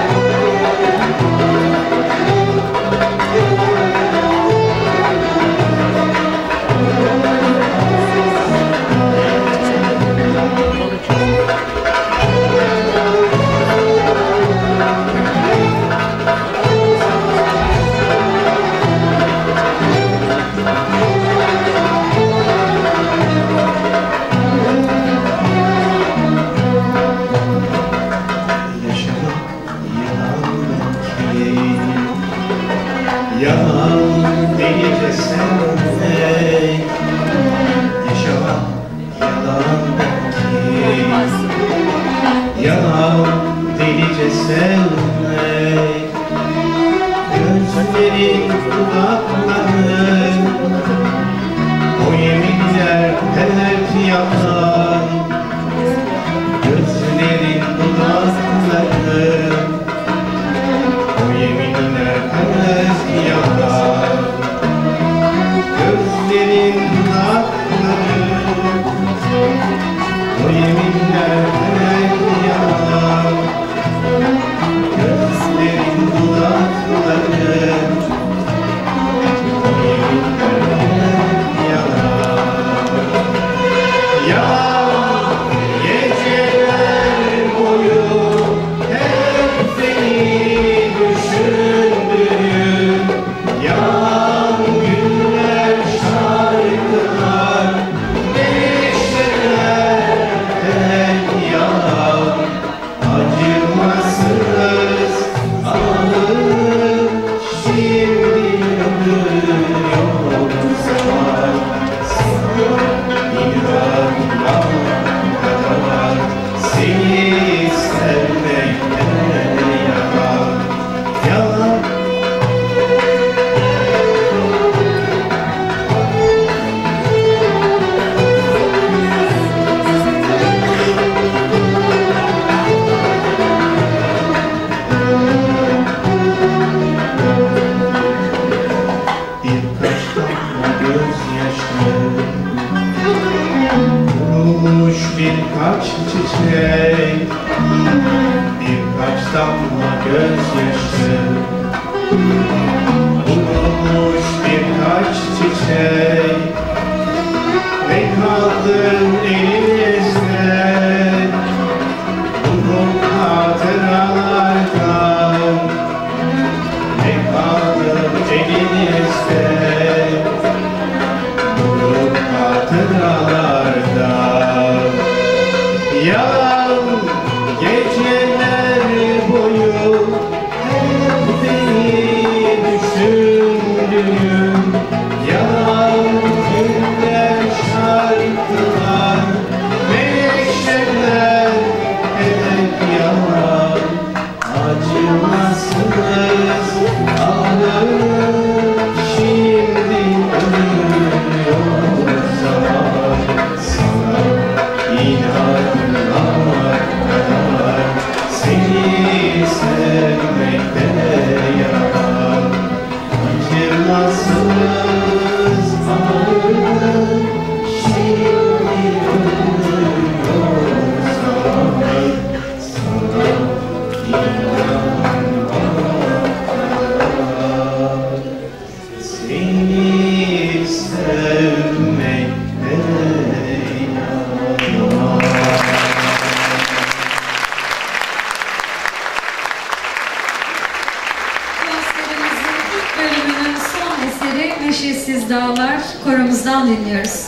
Yalan delice sevmek, yaşamak yalan belki. Yalan delice sevmek, gözlerin kulakların, o yeminler hep yalan. Gözlerin kulakların, o yeminler hep yalan. Gözlerin kulakların, o yeminler hep yalan. Gözlerin kulakların, o yeminler hep yalan. Yalan geceler boyu hep beni düşündüğüm, yalan günler, şarkılar, neşeler hep yalan. Acımasız ağır şimdi ölüyor zaman. İnanmam kadar seni sevmekten yalan. Yalan. Birkaç damla gözyaşı, kurumuş birkaç çiçek. Birkaç damla gözyaşı, kurumuş birkaç çiçek. Ne kaldı elinizde bu hatıralardan? Ne kaldı elinizde bu hatıralardan? Yalan geceler boyu hep beni düşündüğüm, yalan günler, şarkılar, neşeler hep yalan. Acımasız ağır şimdi ölüyor zaman. Sana inanmak kadar seni sevmekte yalan. Acımasız ağır şimdi ölüyor zaman. Sana inanmak kadar seni sevmekte yalan. Konserimizin ilk bölümünün son eseri Neşesiz Dağlar koromuzdan dinliyoruz.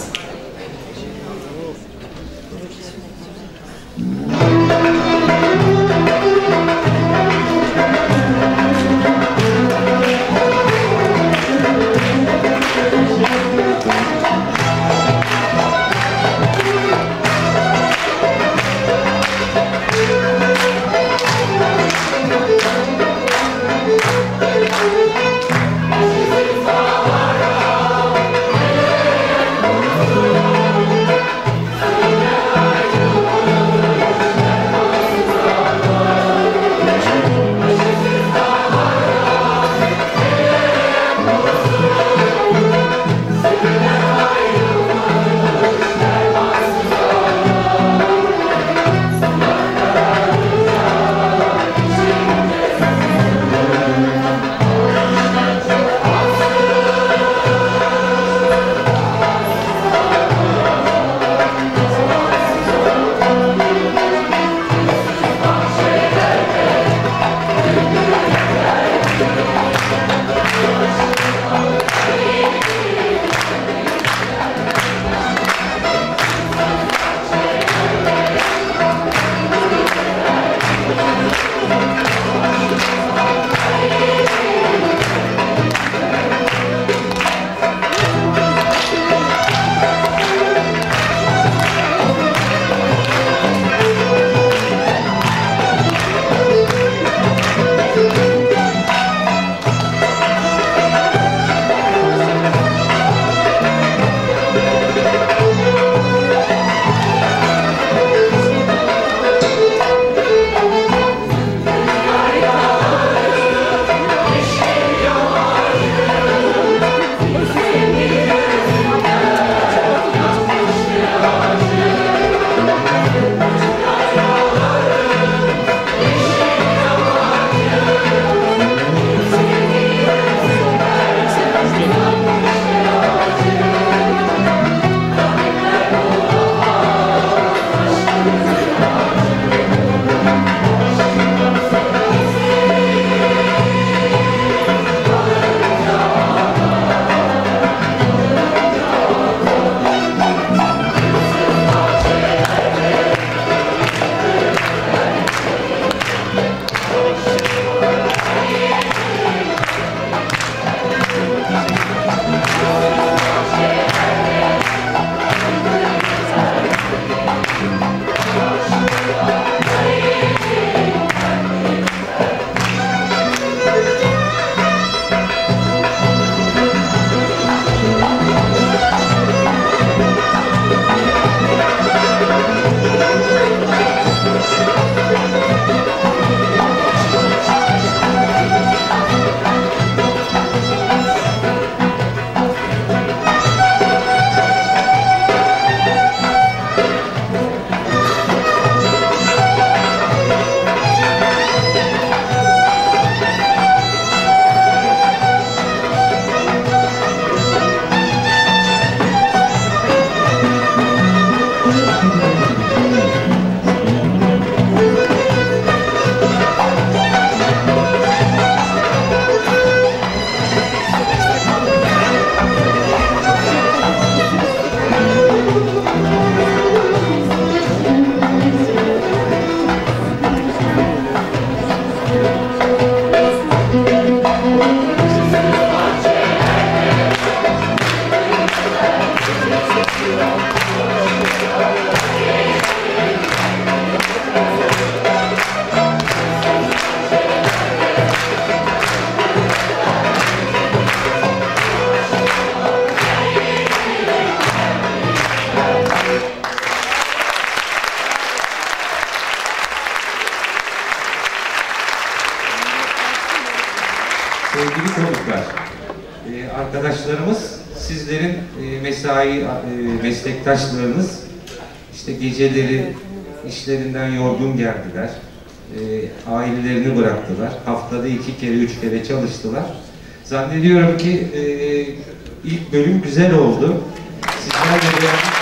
sevgili konuklar, e, arkadaşlarımız, sizlerin e, mesai e, meslektaşlarınız, işte geceleri işlerinden yorgun geldiler, e, ailelerini bıraktılar, haftada iki kere, üç kere çalıştılar. Zannediyorum ki e, ilk bölüm güzel oldu. Sizler de beğendiniz.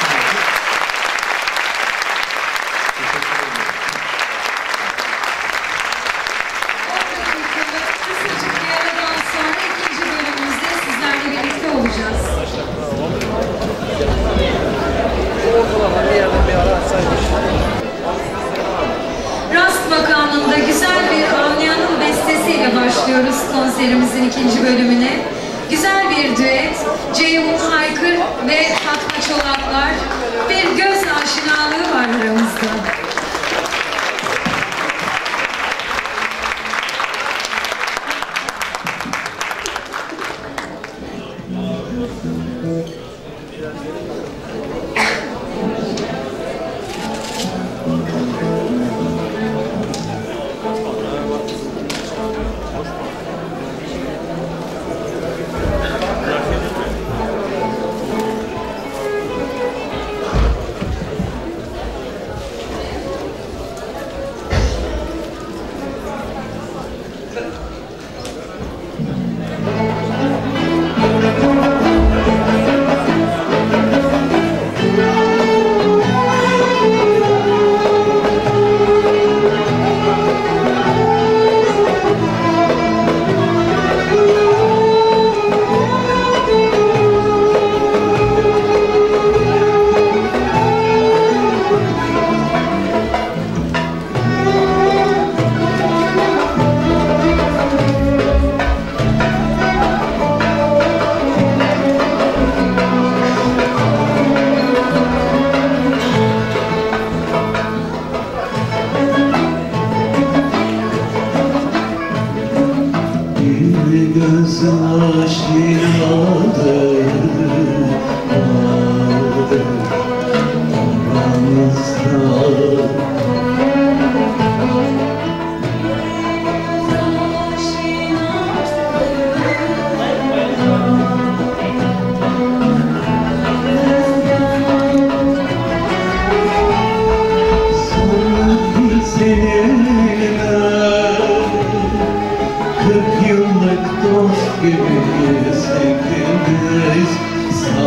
Rast makamında güzel bir Avnia'nın bestesiyle başlıyoruz konserimizin ikinci bölümüne. Güzel bir düet, Ceyhun Haykır ve Fatma Çolaklar. Bir göz aşinalığı var aramızda. Göz aşinadır aramızda. Sanki seninle kırk yıllık dost gibiyiz ikimiz.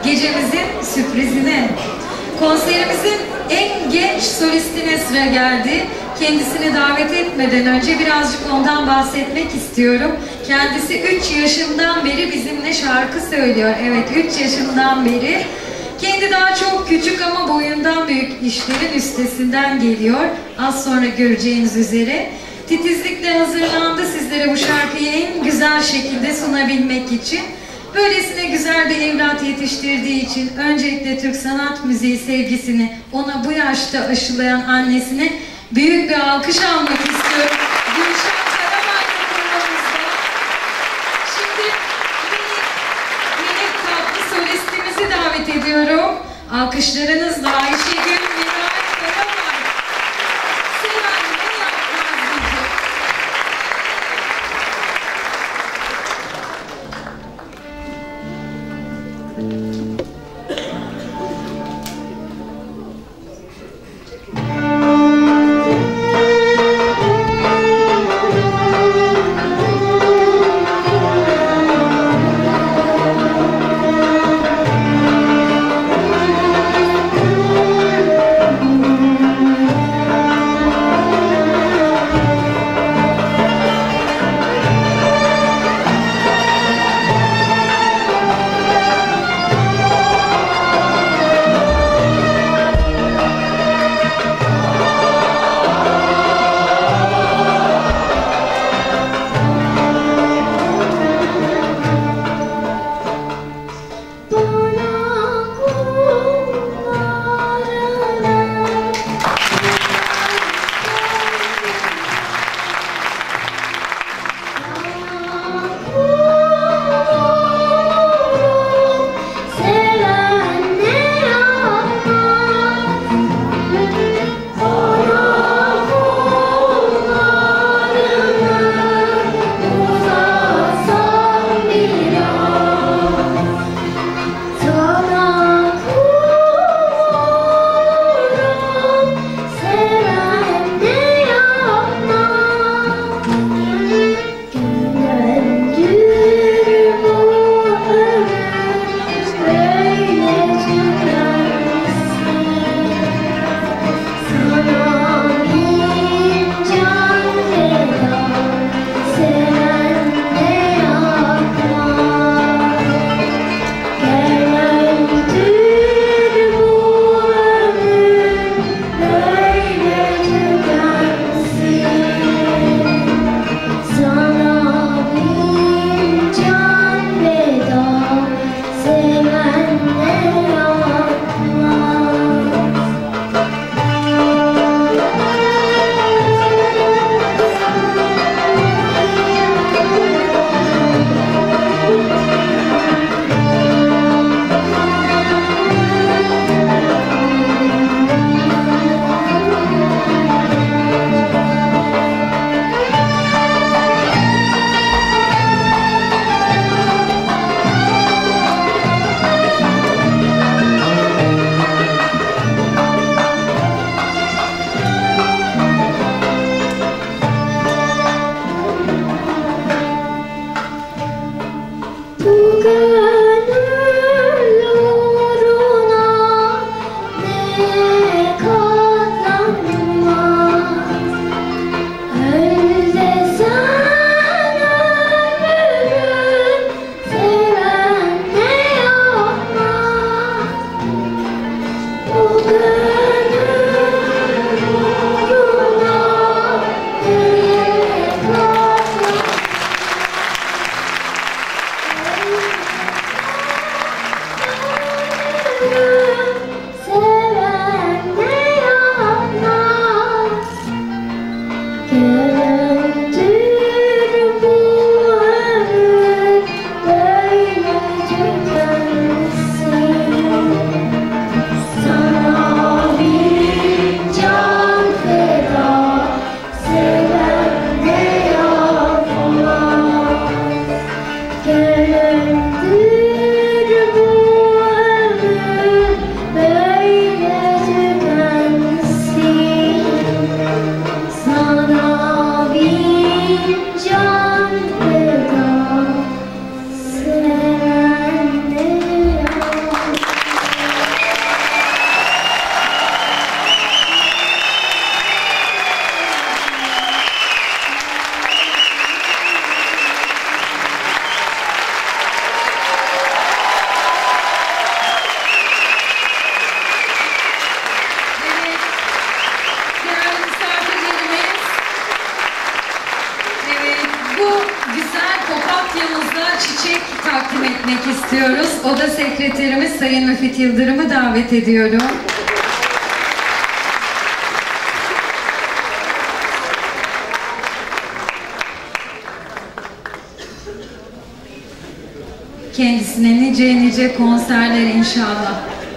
gecemizin sürprizine. Konserimizin en genç solistine sıra geldi. Kendisini davet etmeden önce birazcık ondan bahsetmek istiyorum. Kendisi üç yaşından beri bizimle şarkı söylüyor. Evet, üç yaşından beri. Kendi daha çok küçük ama boyundan büyük işlerin üstesinden geliyor. Az sonra göreceğiniz üzere. Titizlikle hazırlandı sizlere bu şarkıyı en güzel şekilde sunabilmek için. Böylesine güzel bir evlat yetiştirdiği için öncelikle Türk sanat müziği sevgisini ona bu yaşta aşılayan annesine büyük bir alkış almak istiyorum. Gülşen Karaman programımızda. Şimdi minik, minik tatlı solistimizi davet ediyorum. Alkışlarınızla Ayşegül Miray Karaman. Sevenle yapmaz diyecek. Thank you. Sekreterimiz Sayın Müfit Yıldırım'ı davet ediyorum. Kendisine nice nice konserler inşallah.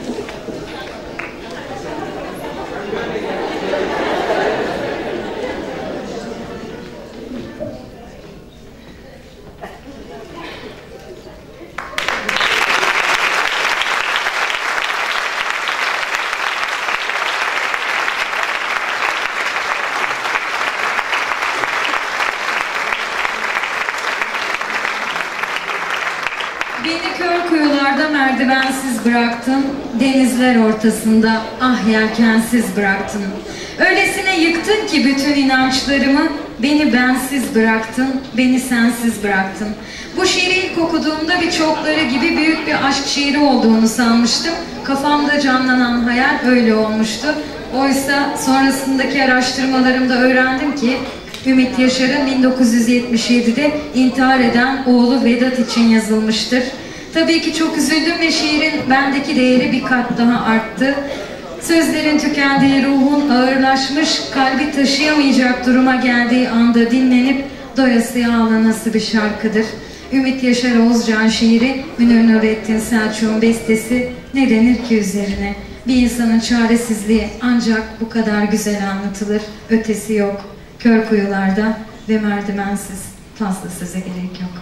Beni kör kuyularda merdivensiz bıraktın, denizler ortasında ah yelkensiz bıraktın. Öylesine yıktın ki bütün inançlarımı, beni bensiz bıraktın, beni sensiz bıraktın. Bu şiiri ilk okuduğumda birçokları gibi büyük bir aşk şiiri olduğunu sanmıştım. Kafamda canlanan hayal öyle olmuştu. Oysa sonrasındaki araştırmalarımda öğrendim ki Ümit Yaşar'ın bin dokuz yüz yetmiş yedi'de intihar eden oğlu Vedat için yazılmıştır. Tabii ki çok üzüldüm ve şiirin bendeki değeri bir kat daha arttı. Sözlerin tükendiği, ruhun ağırlaşmış, kalbi taşıyamayacak duruma geldiği anda dinlenip doyasıya ağlanası bir şarkıdır. Ümit Yaşar Oğuzcan şiiri, Münir Nurettin Selçuk'un bestesi, ne denir ki üzerine? Bir insanın çaresizliği ancak bu kadar güzel anlatılır, ötesi yok. Kör kuyularda ve merdivensiz, fazla söze gerek yok.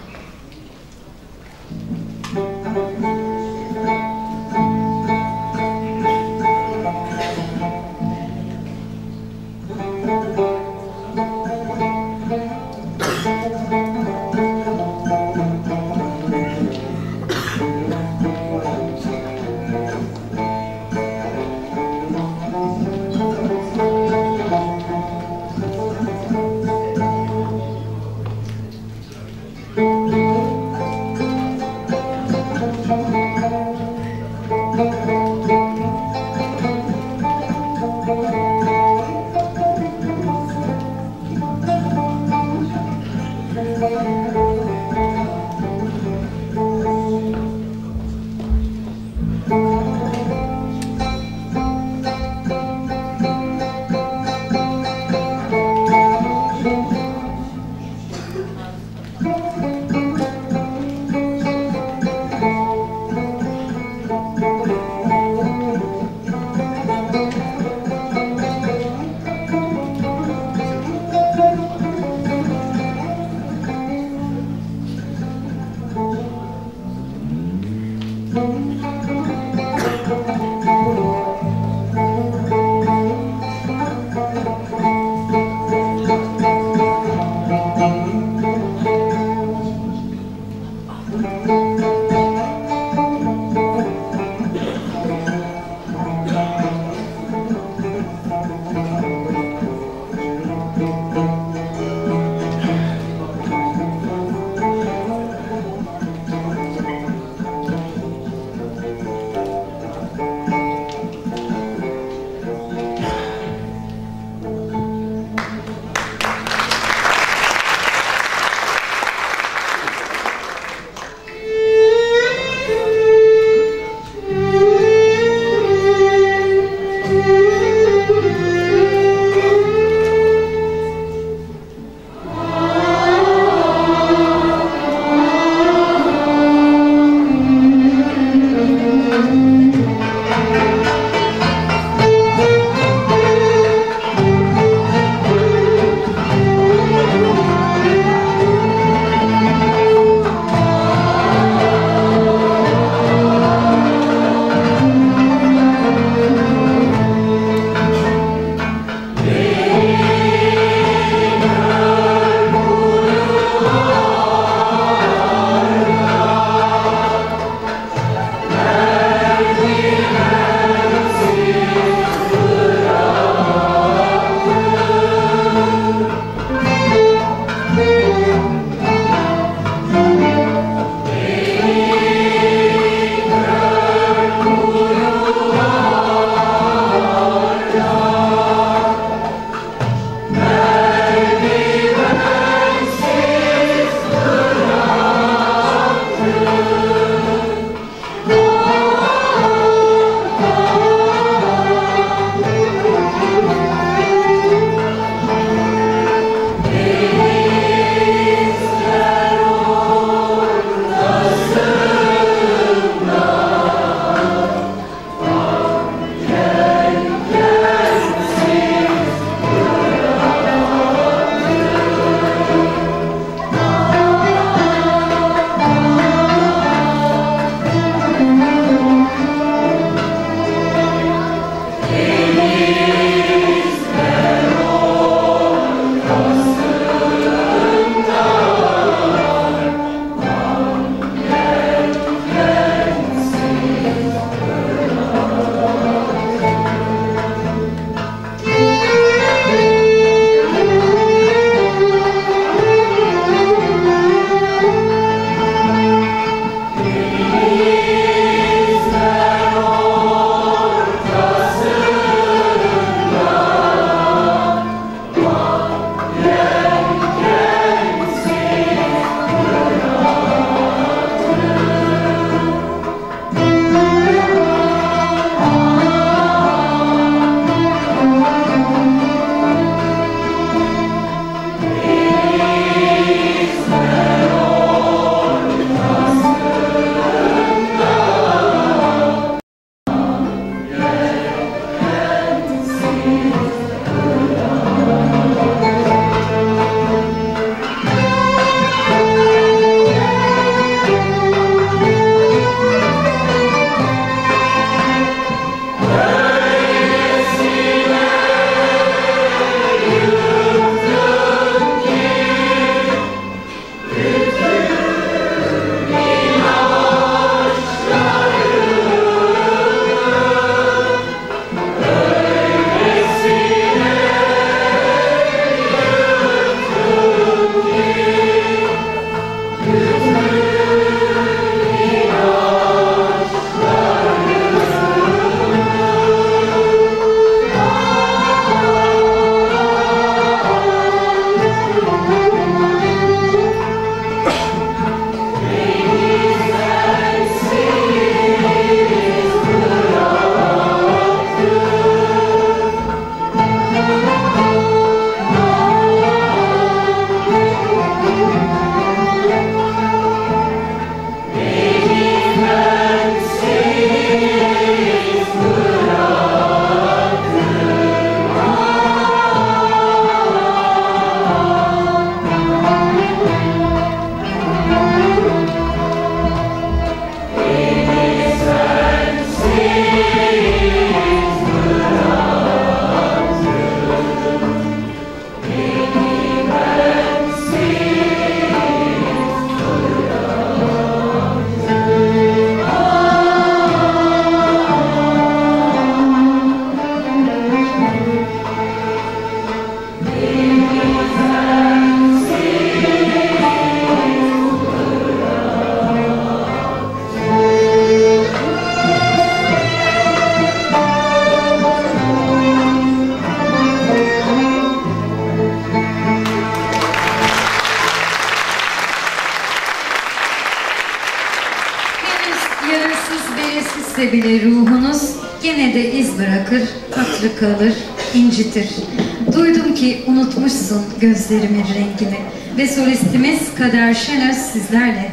gitse bile ruhunuz gene de iz bırakır, hatırı kalır, incitir. Duydum ki unutmuşsun gözlerimin rengini ve solistimiz Kader Şenöz sizlerle.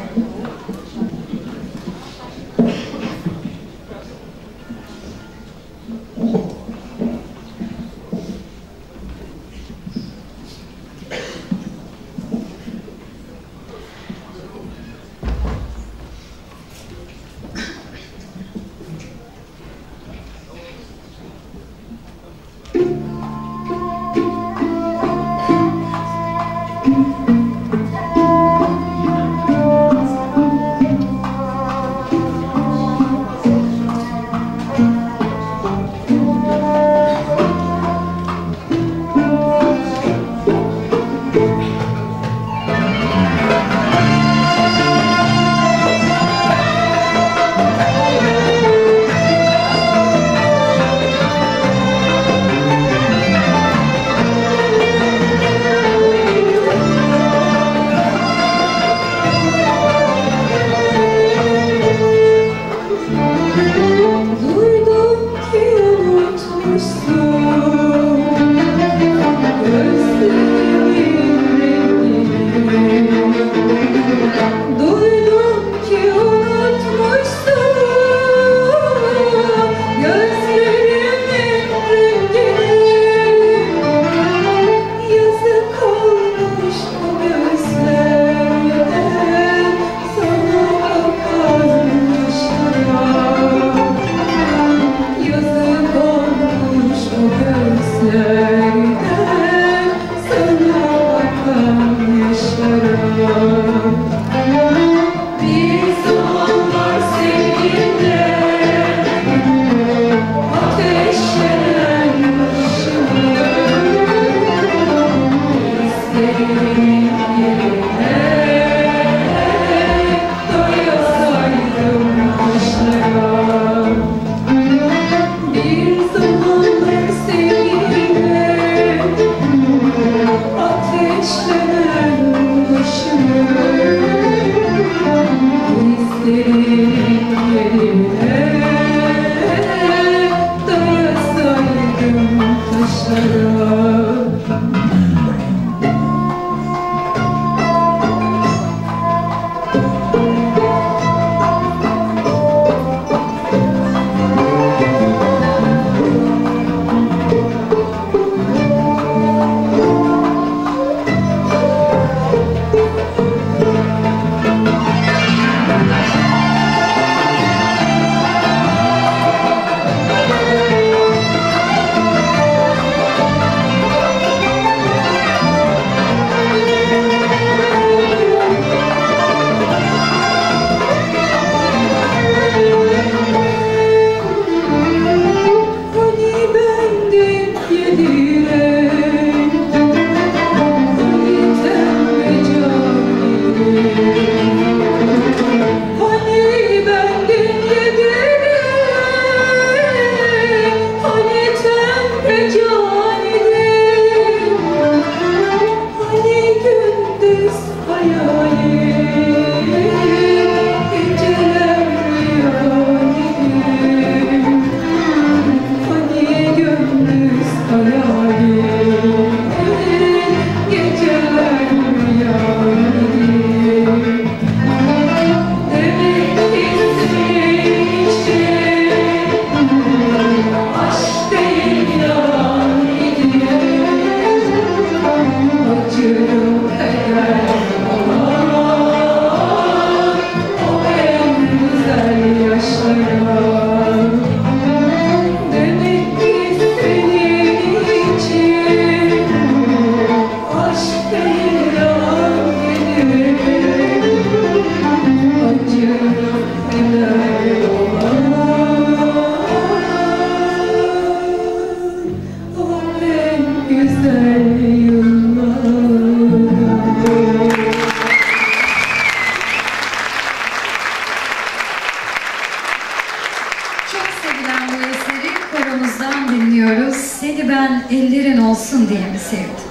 Seni ben ellerin olsun diye mi sevdim?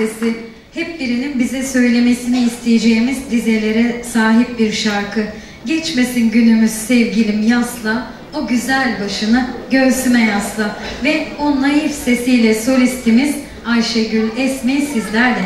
sesi, hep birinin bize söylemesini isteyeceğimiz dizelere sahip bir şarkı. Geçmesin günümüz sevgilim yasla, o güzel başını göğsüme yasla. Ve o naif sesiyle solistimiz Ayşegül Esmi sizlerle.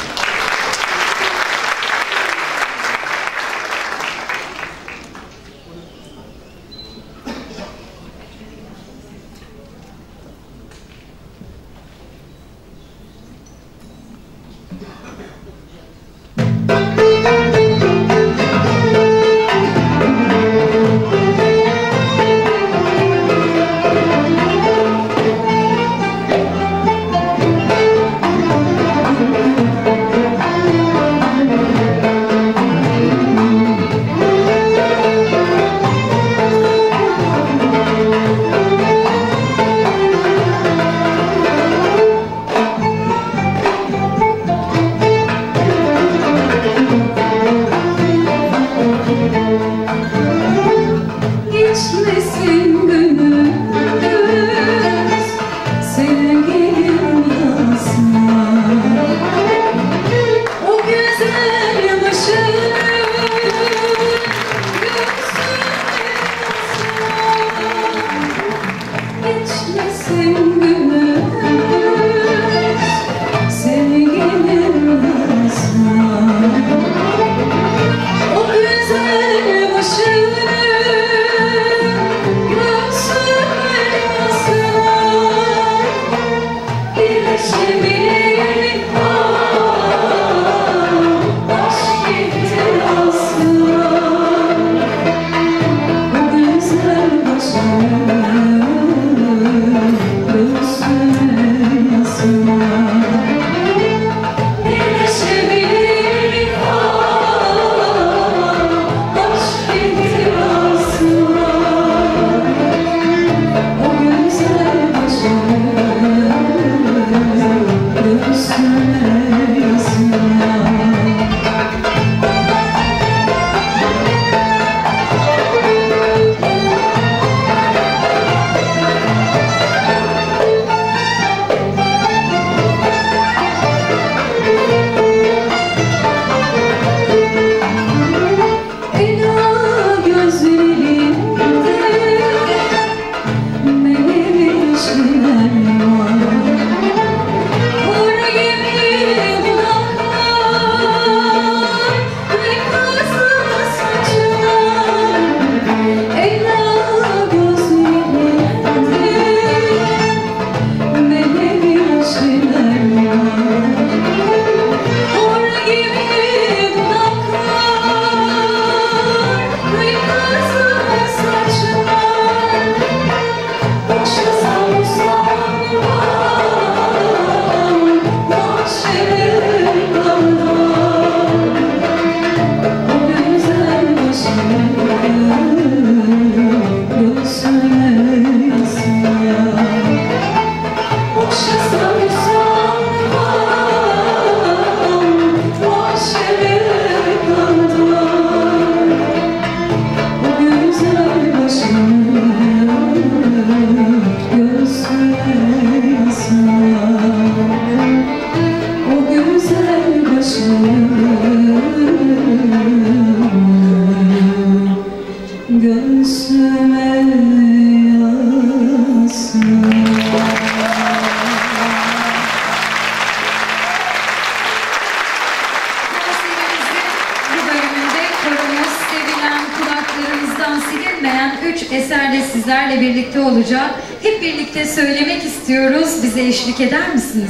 Eserle sizlerle birlikte olacak. Hep birlikte söylemek istiyoruz. Bize eşlik eder misiniz?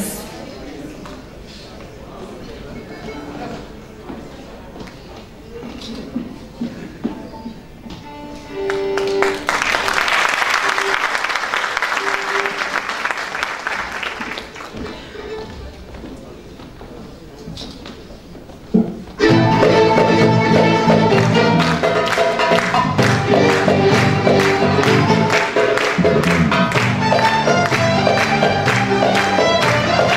Thank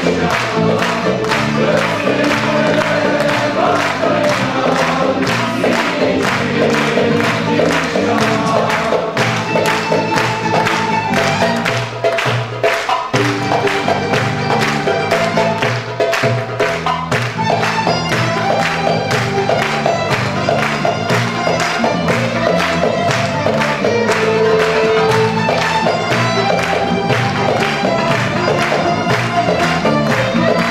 Thank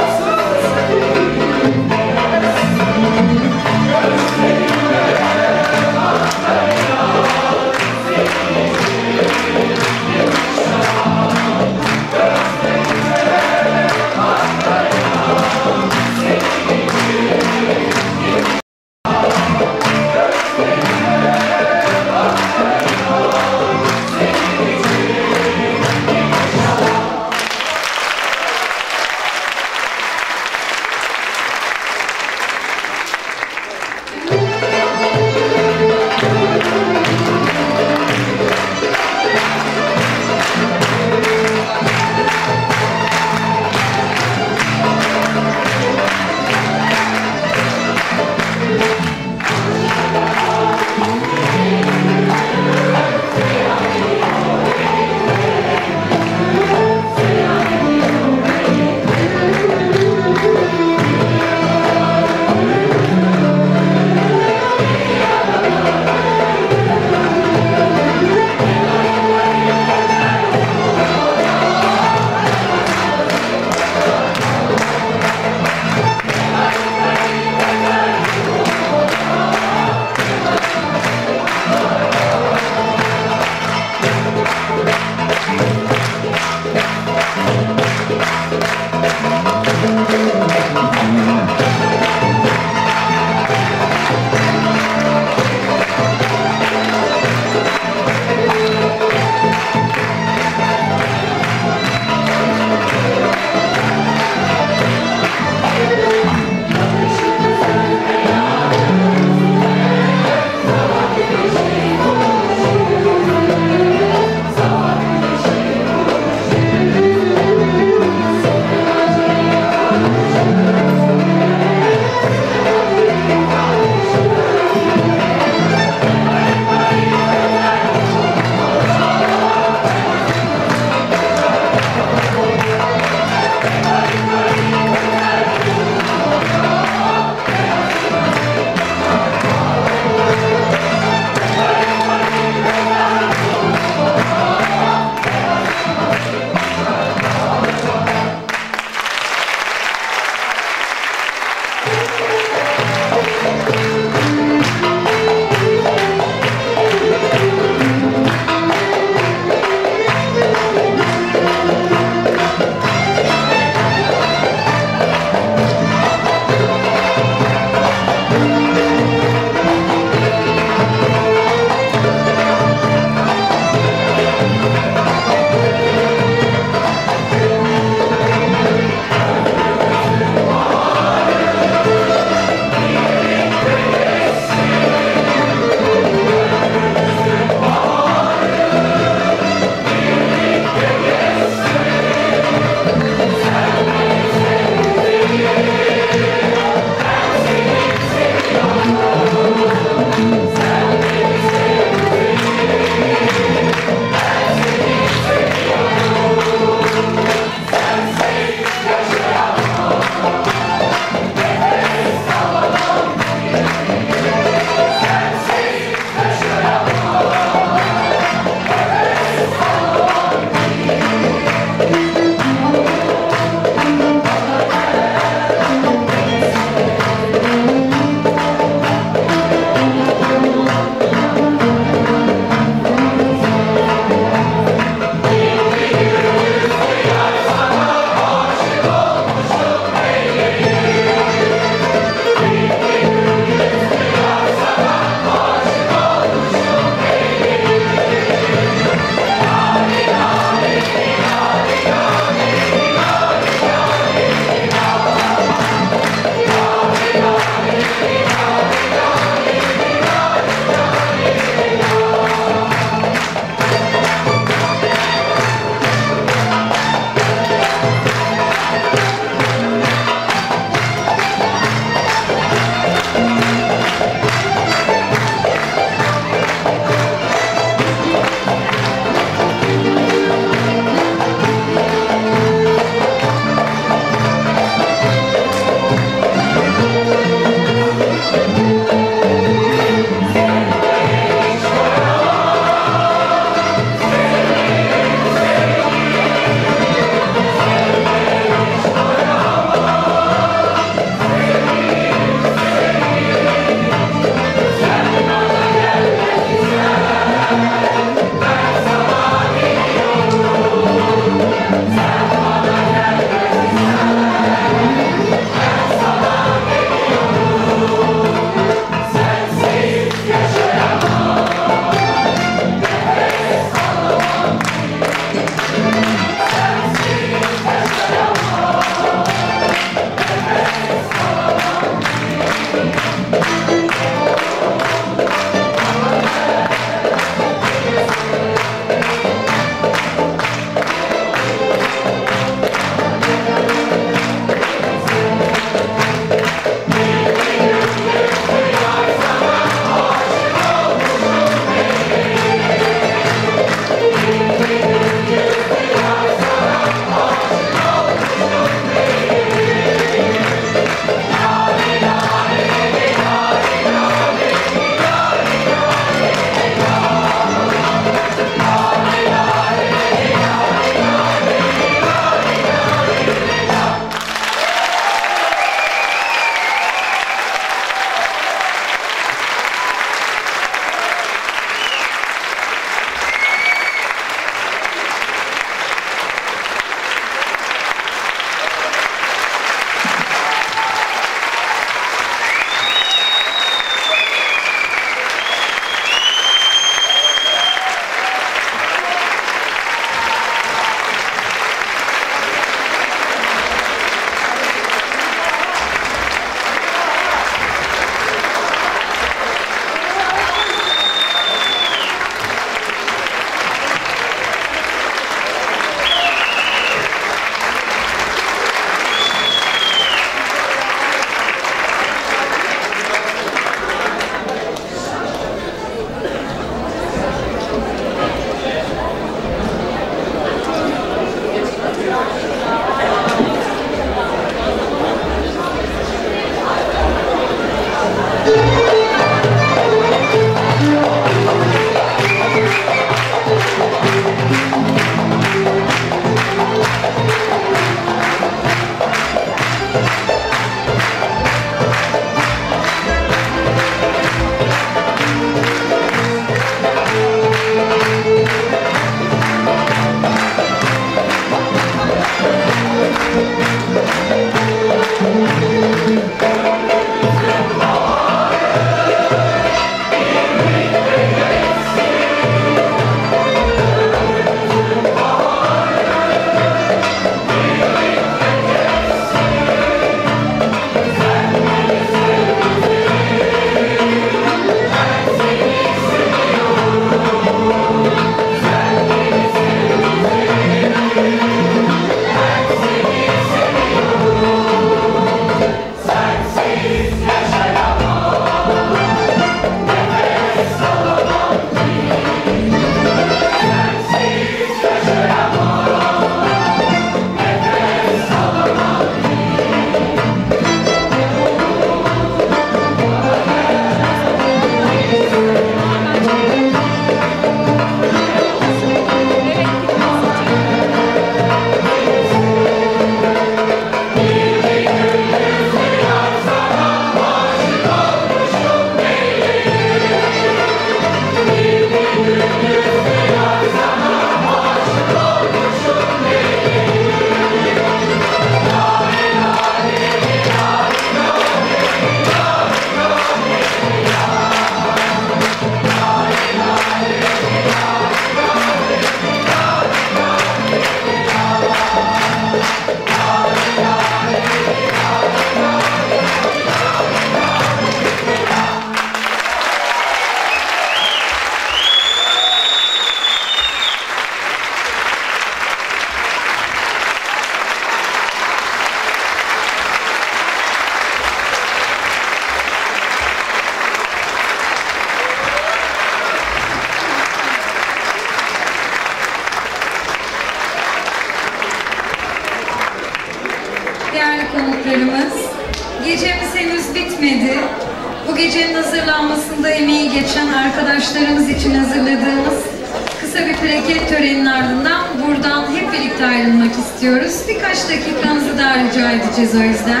konuklarımız. Gecemiz henüz bitmedi. Bu gecenin hazırlanmasında emeği geçen arkadaşlarımız için hazırladığımız kısa bir plaket töreninin ardından buradan hep birlikte ayrılmak istiyoruz. Birkaç dakikanızı daha rica edeceğiz o yüzden.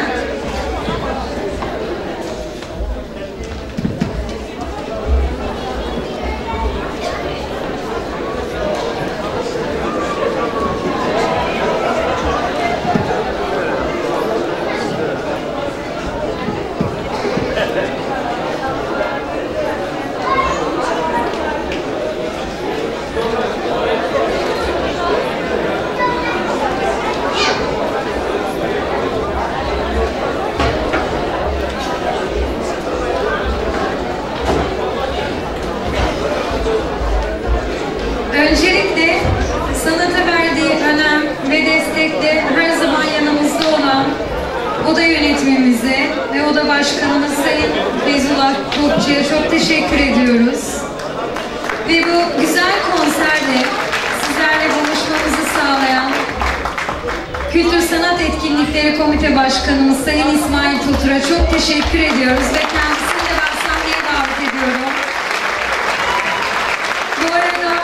Öncelikle sanata verdiği önem ve destekle her zaman yanımızda olan oda yönetimimize ve oda başkanımız Sayın Feyzullah Topçu'ya çok teşekkür ediyoruz. Ve bu güzel konserle sizlerle buluşmamızı sağlayan Kültür Sanat Etkinlikleri Komite Başkanımız Sayın İsmail Tutur'a çok teşekkür ediyoruz ve kendisini de ben sahneye davet ediyorum. Bu arada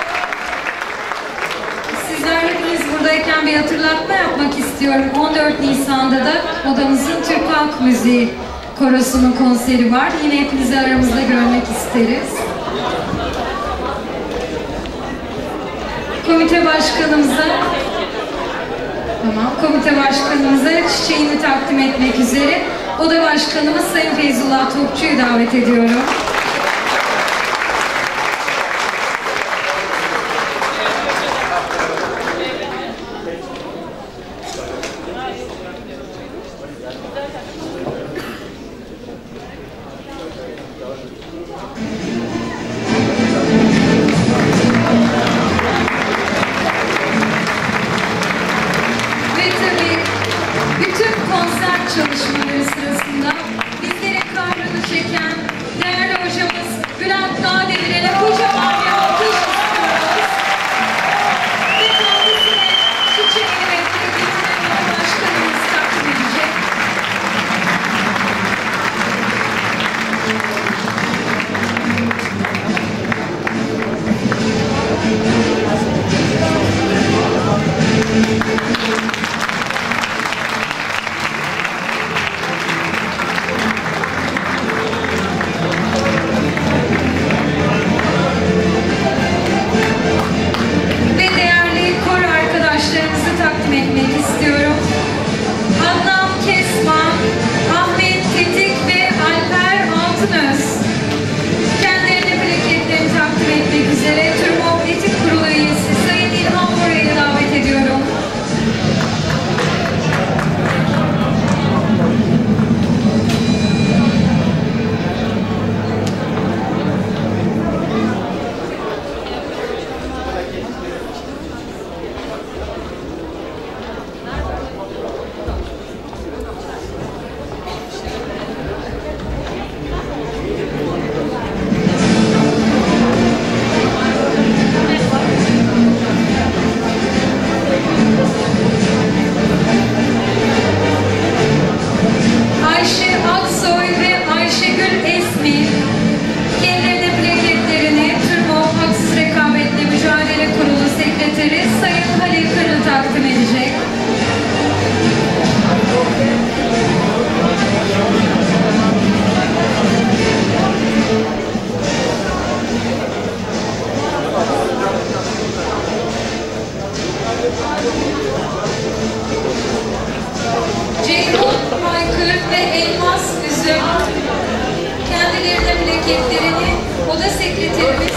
sizler hepiniz buradayken bir hatırlatma yapmak istiyorum. on dört Nisan'da da odamızın Türk Halk Müziği Korosu'nun konseri var. Yine hepinizi aramızda görmek isteriz. Komite başkanımıza tamam, komite başkanımıza çiçeğini takdim etmek üzere oda başkanımız Sayın Feyzullah Topçu'yu davet ediyorum. Çalışmaları sırasında bizlere kahrını çeken değerli ve elmas üzüm. Kendilerine plaketlerini oda sekreterimiz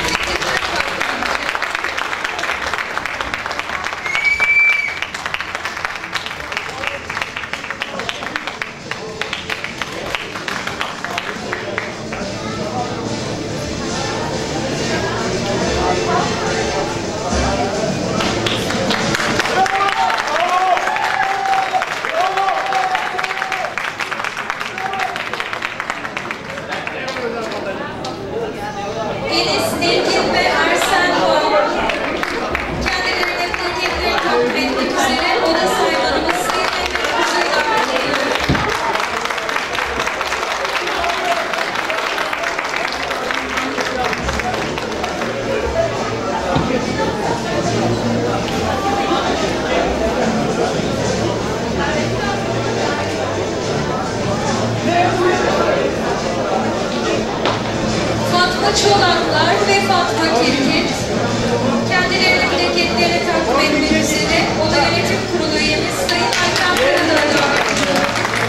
Enis, Engin ve Ersen Doğan kendilerine plaketleri takdim etmek üzere oda saymanımız Sayın Mehmet Kuzey'e davet ediyoruz. Fatma Çolaklar ve Fatma Kirkit kendilerine plaketlerini takdim etmek üzere oda yönetim kurulu üyemiz Sayın Hakan Karadağ'a davet ediyoruz.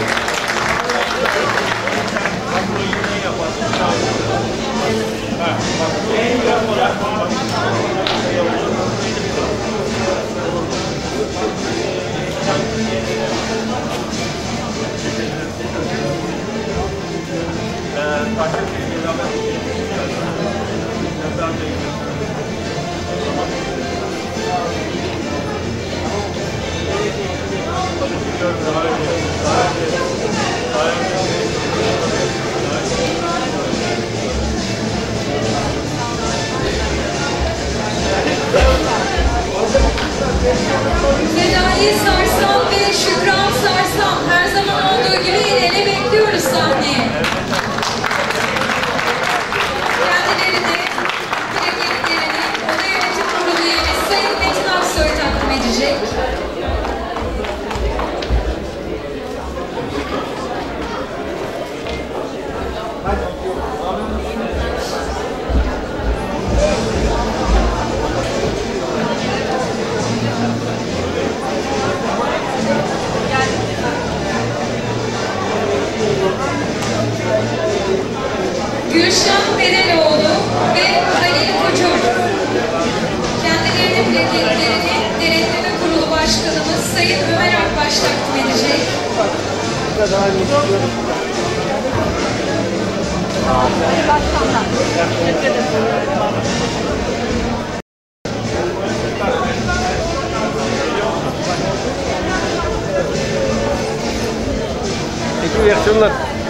Fedai Sarsan ve Şükran Sarsan her zaman olduğu gibi el ele bekliyoruz sahneye. Kendileri de plaketlerini oda yönetim kurulu üyemiz Sayın Metin Aksoy takdim edecek. Gülşen Bereloğlu ve Halil Koçur kendilerine plaketlerini Denetleme Kurulu Başkanımız Sayın Ömer Akbaş takdim edecek. Peki, iyi akşamlar.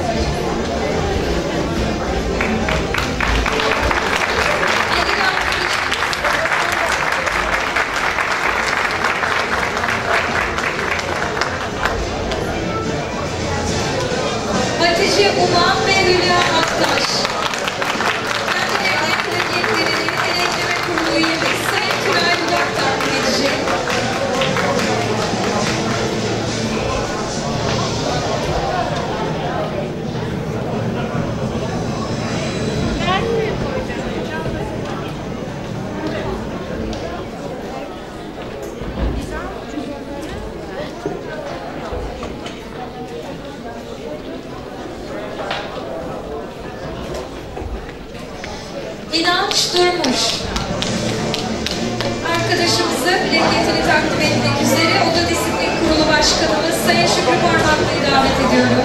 Hatice Uman ve Hülya Aktaş kendilerine plaketlerini Denetleme Kurulu üyemiz Sayın Tülay Budak takdim edecek. İnanç Durmuş arkadaşımızı plaketini takdim etmek üzere Oda Disiplin Kurulu Başkanımız Sayın Şükrü Parmaklı'yı davet ediyorum.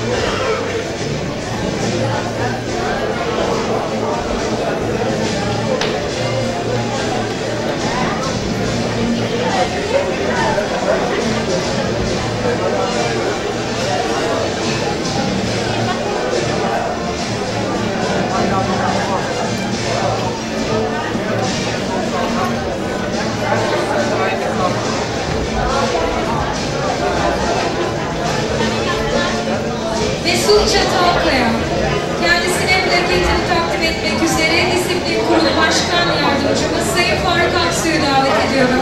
Mesut Çatalkaya kendisine plaketini takdim etmek üzere Disiplin Kurulu Başkan Yardımcımız Sayın Faruk Aksu'yu davet ediyorum.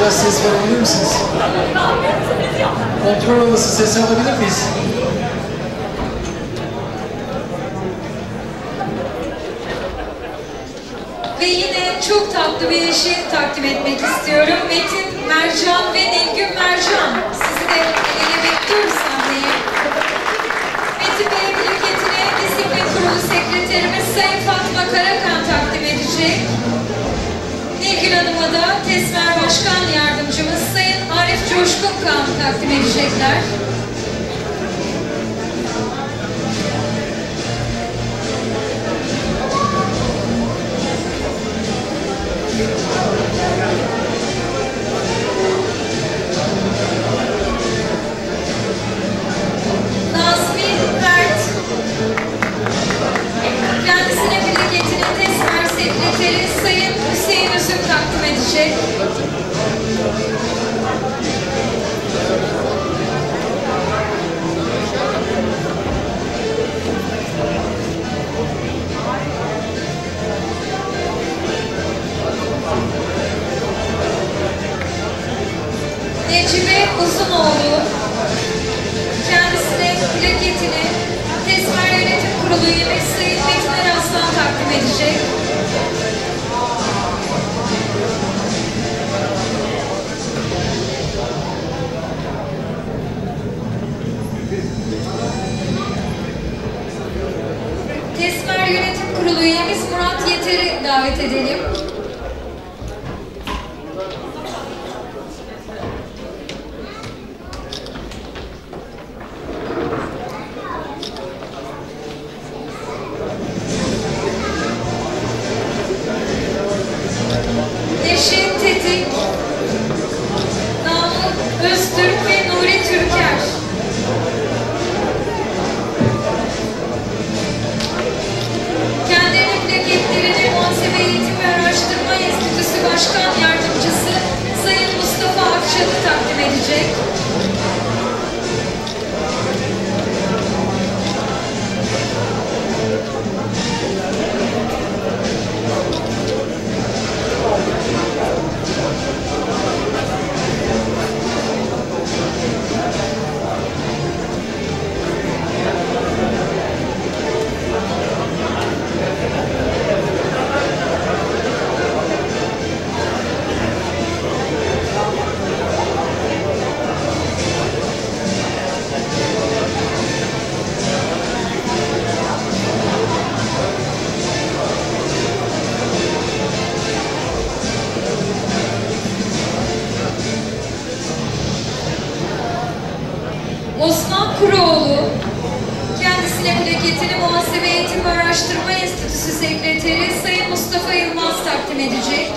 biraz ses verebilir misiniz? Kontrol odası sesi alabilir miyiz? Ve yine çok tatlı bir eşi takdim etmek istiyorum. Metin Mercan ve Nilgün Mercan. Sizi de ele bekliyoruz sahneye. Metin Bey plaketine Disiplin Kurulu Sekreterimiz Sayın Fatma Karakan takdim edecek. Nilgün Hanım'a da Tesmer Başkan Yardımcımız Sayın Arif Coşkunkan takdim edecekler. Nazmi Mert, kendisine plaketini Tesmer Sekreteri Sayın Hüseyin Üzüm takdim edecek. Necibe Uzunoğlu, kendisine plaketini Tesmer Yönetim Kurulu üyemiz Sayın Metin Eraslan takdim edecek. Tesmer Yönetim Kurulu üyemiz Murat Yeter'i davet edelim. Neşet Tetik, Namık Öztürk ve Nuri Türker. Kendilerine plaketlerini Muhasebe Eğitim ve Araştırma Enstitüsü Başkan Yardımcısı Sayın Mustafa Akçalı takdim edecek. Osman Kuroğlu, kendisine plaketini Muhasebe Eğitim ve Araştırma Enstitüsü Sekreteri Sayın Mustafa Yılmaz takdim edecek.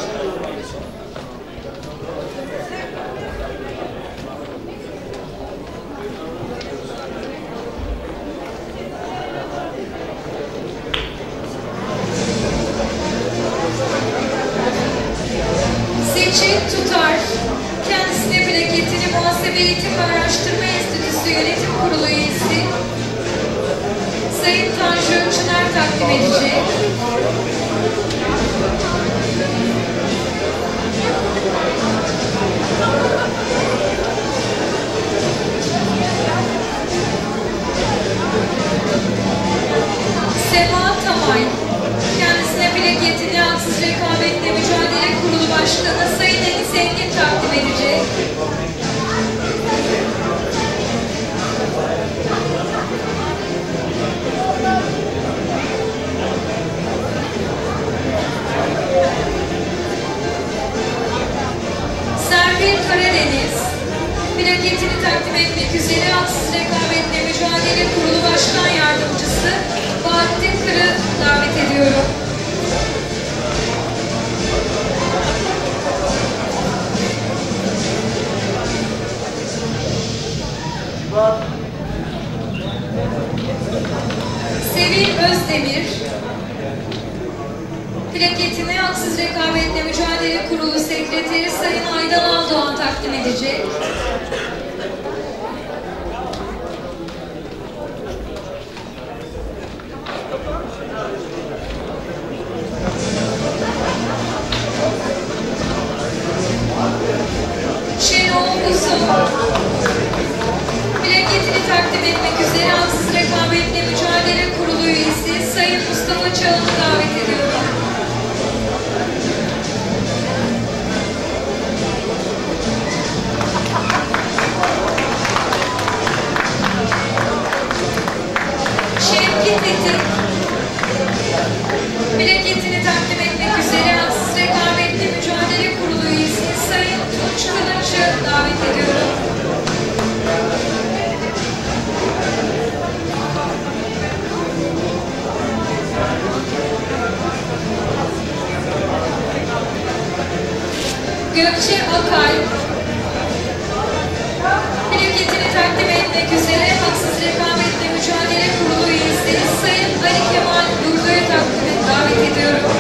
Seçil Tutar, kendisine plaketini Muhasebe Eğitim ve Araştırma Enstitüsü Yönetim Kurulu üyesi Sayın Tanju Çınar takdim edecek. Sema Tamay, kendisine plaketini Haksız Rekabetle Mücadele Kurulu Başkanı Sayın Enis Engin takdim edecek. Serpil Karadeniz, plaketini takdim etmek üzere Haksız Rekabetle Mücadele Kurulu Başkan Yardımcısı Bahattin Kır'ı davet ediyorum. Sevil Özdemir, plaketini Haksız Rekabetle Mücadele Kurulu Sekreteri Sayın Aydan Aldoğan takdim edecek. Gökçe Akay plaketini takdim etmek üzere Haksız Rekabetle Mücadele Kurulu üyesi Sayın Ali Kemal Durga'yı takdime davet ediyorum.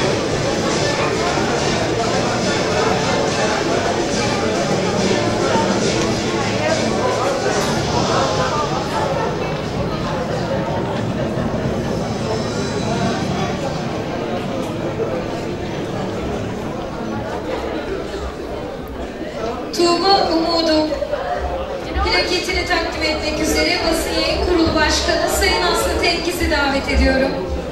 Tuğba Umudum plaketini takdim etmek üzere Basın Yayın Kurulu Başkanı Sayın Aslı Tenkiz'i davet ediyorum.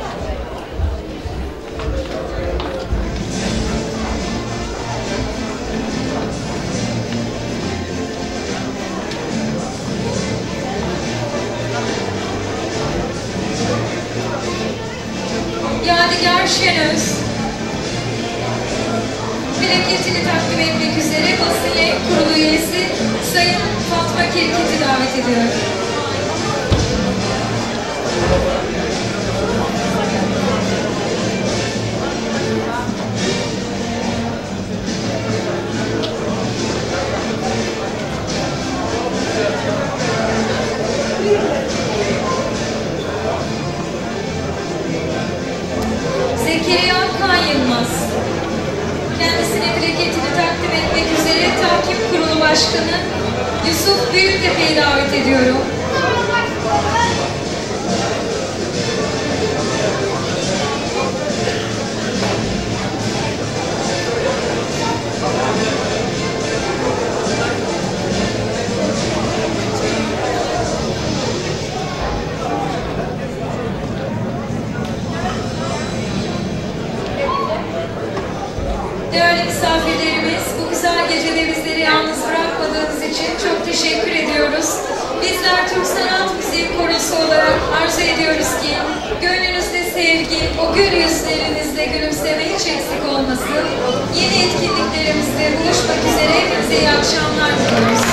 Yadigar Şenöz plaketini takdim etmek üzere Basın Yayın Kurulu üyesi Sayın Fatma Kirkit'i davet ediyorum. Zekeriya Kan Yılmaz kendisine plaketini takdim etmek üzere Takip Kurulu Başkanı Yusuf Büyüktepe'yi davet ediyorum. Değerli misafirlerimiz, bu güzel gecede bizleri yalnız bırakmadığınız için çok teşekkür ediyoruz. Bizler Türk Sanat Müziği Korosu olarak arzu ediyoruz ki gönlünüzde sevgi, o gül yüzlerinizde gülümseme hiç eksik olmasın. Yeni etkinliklerimizde buluşmak üzere hepinize iyi akşamlar diliyoruz.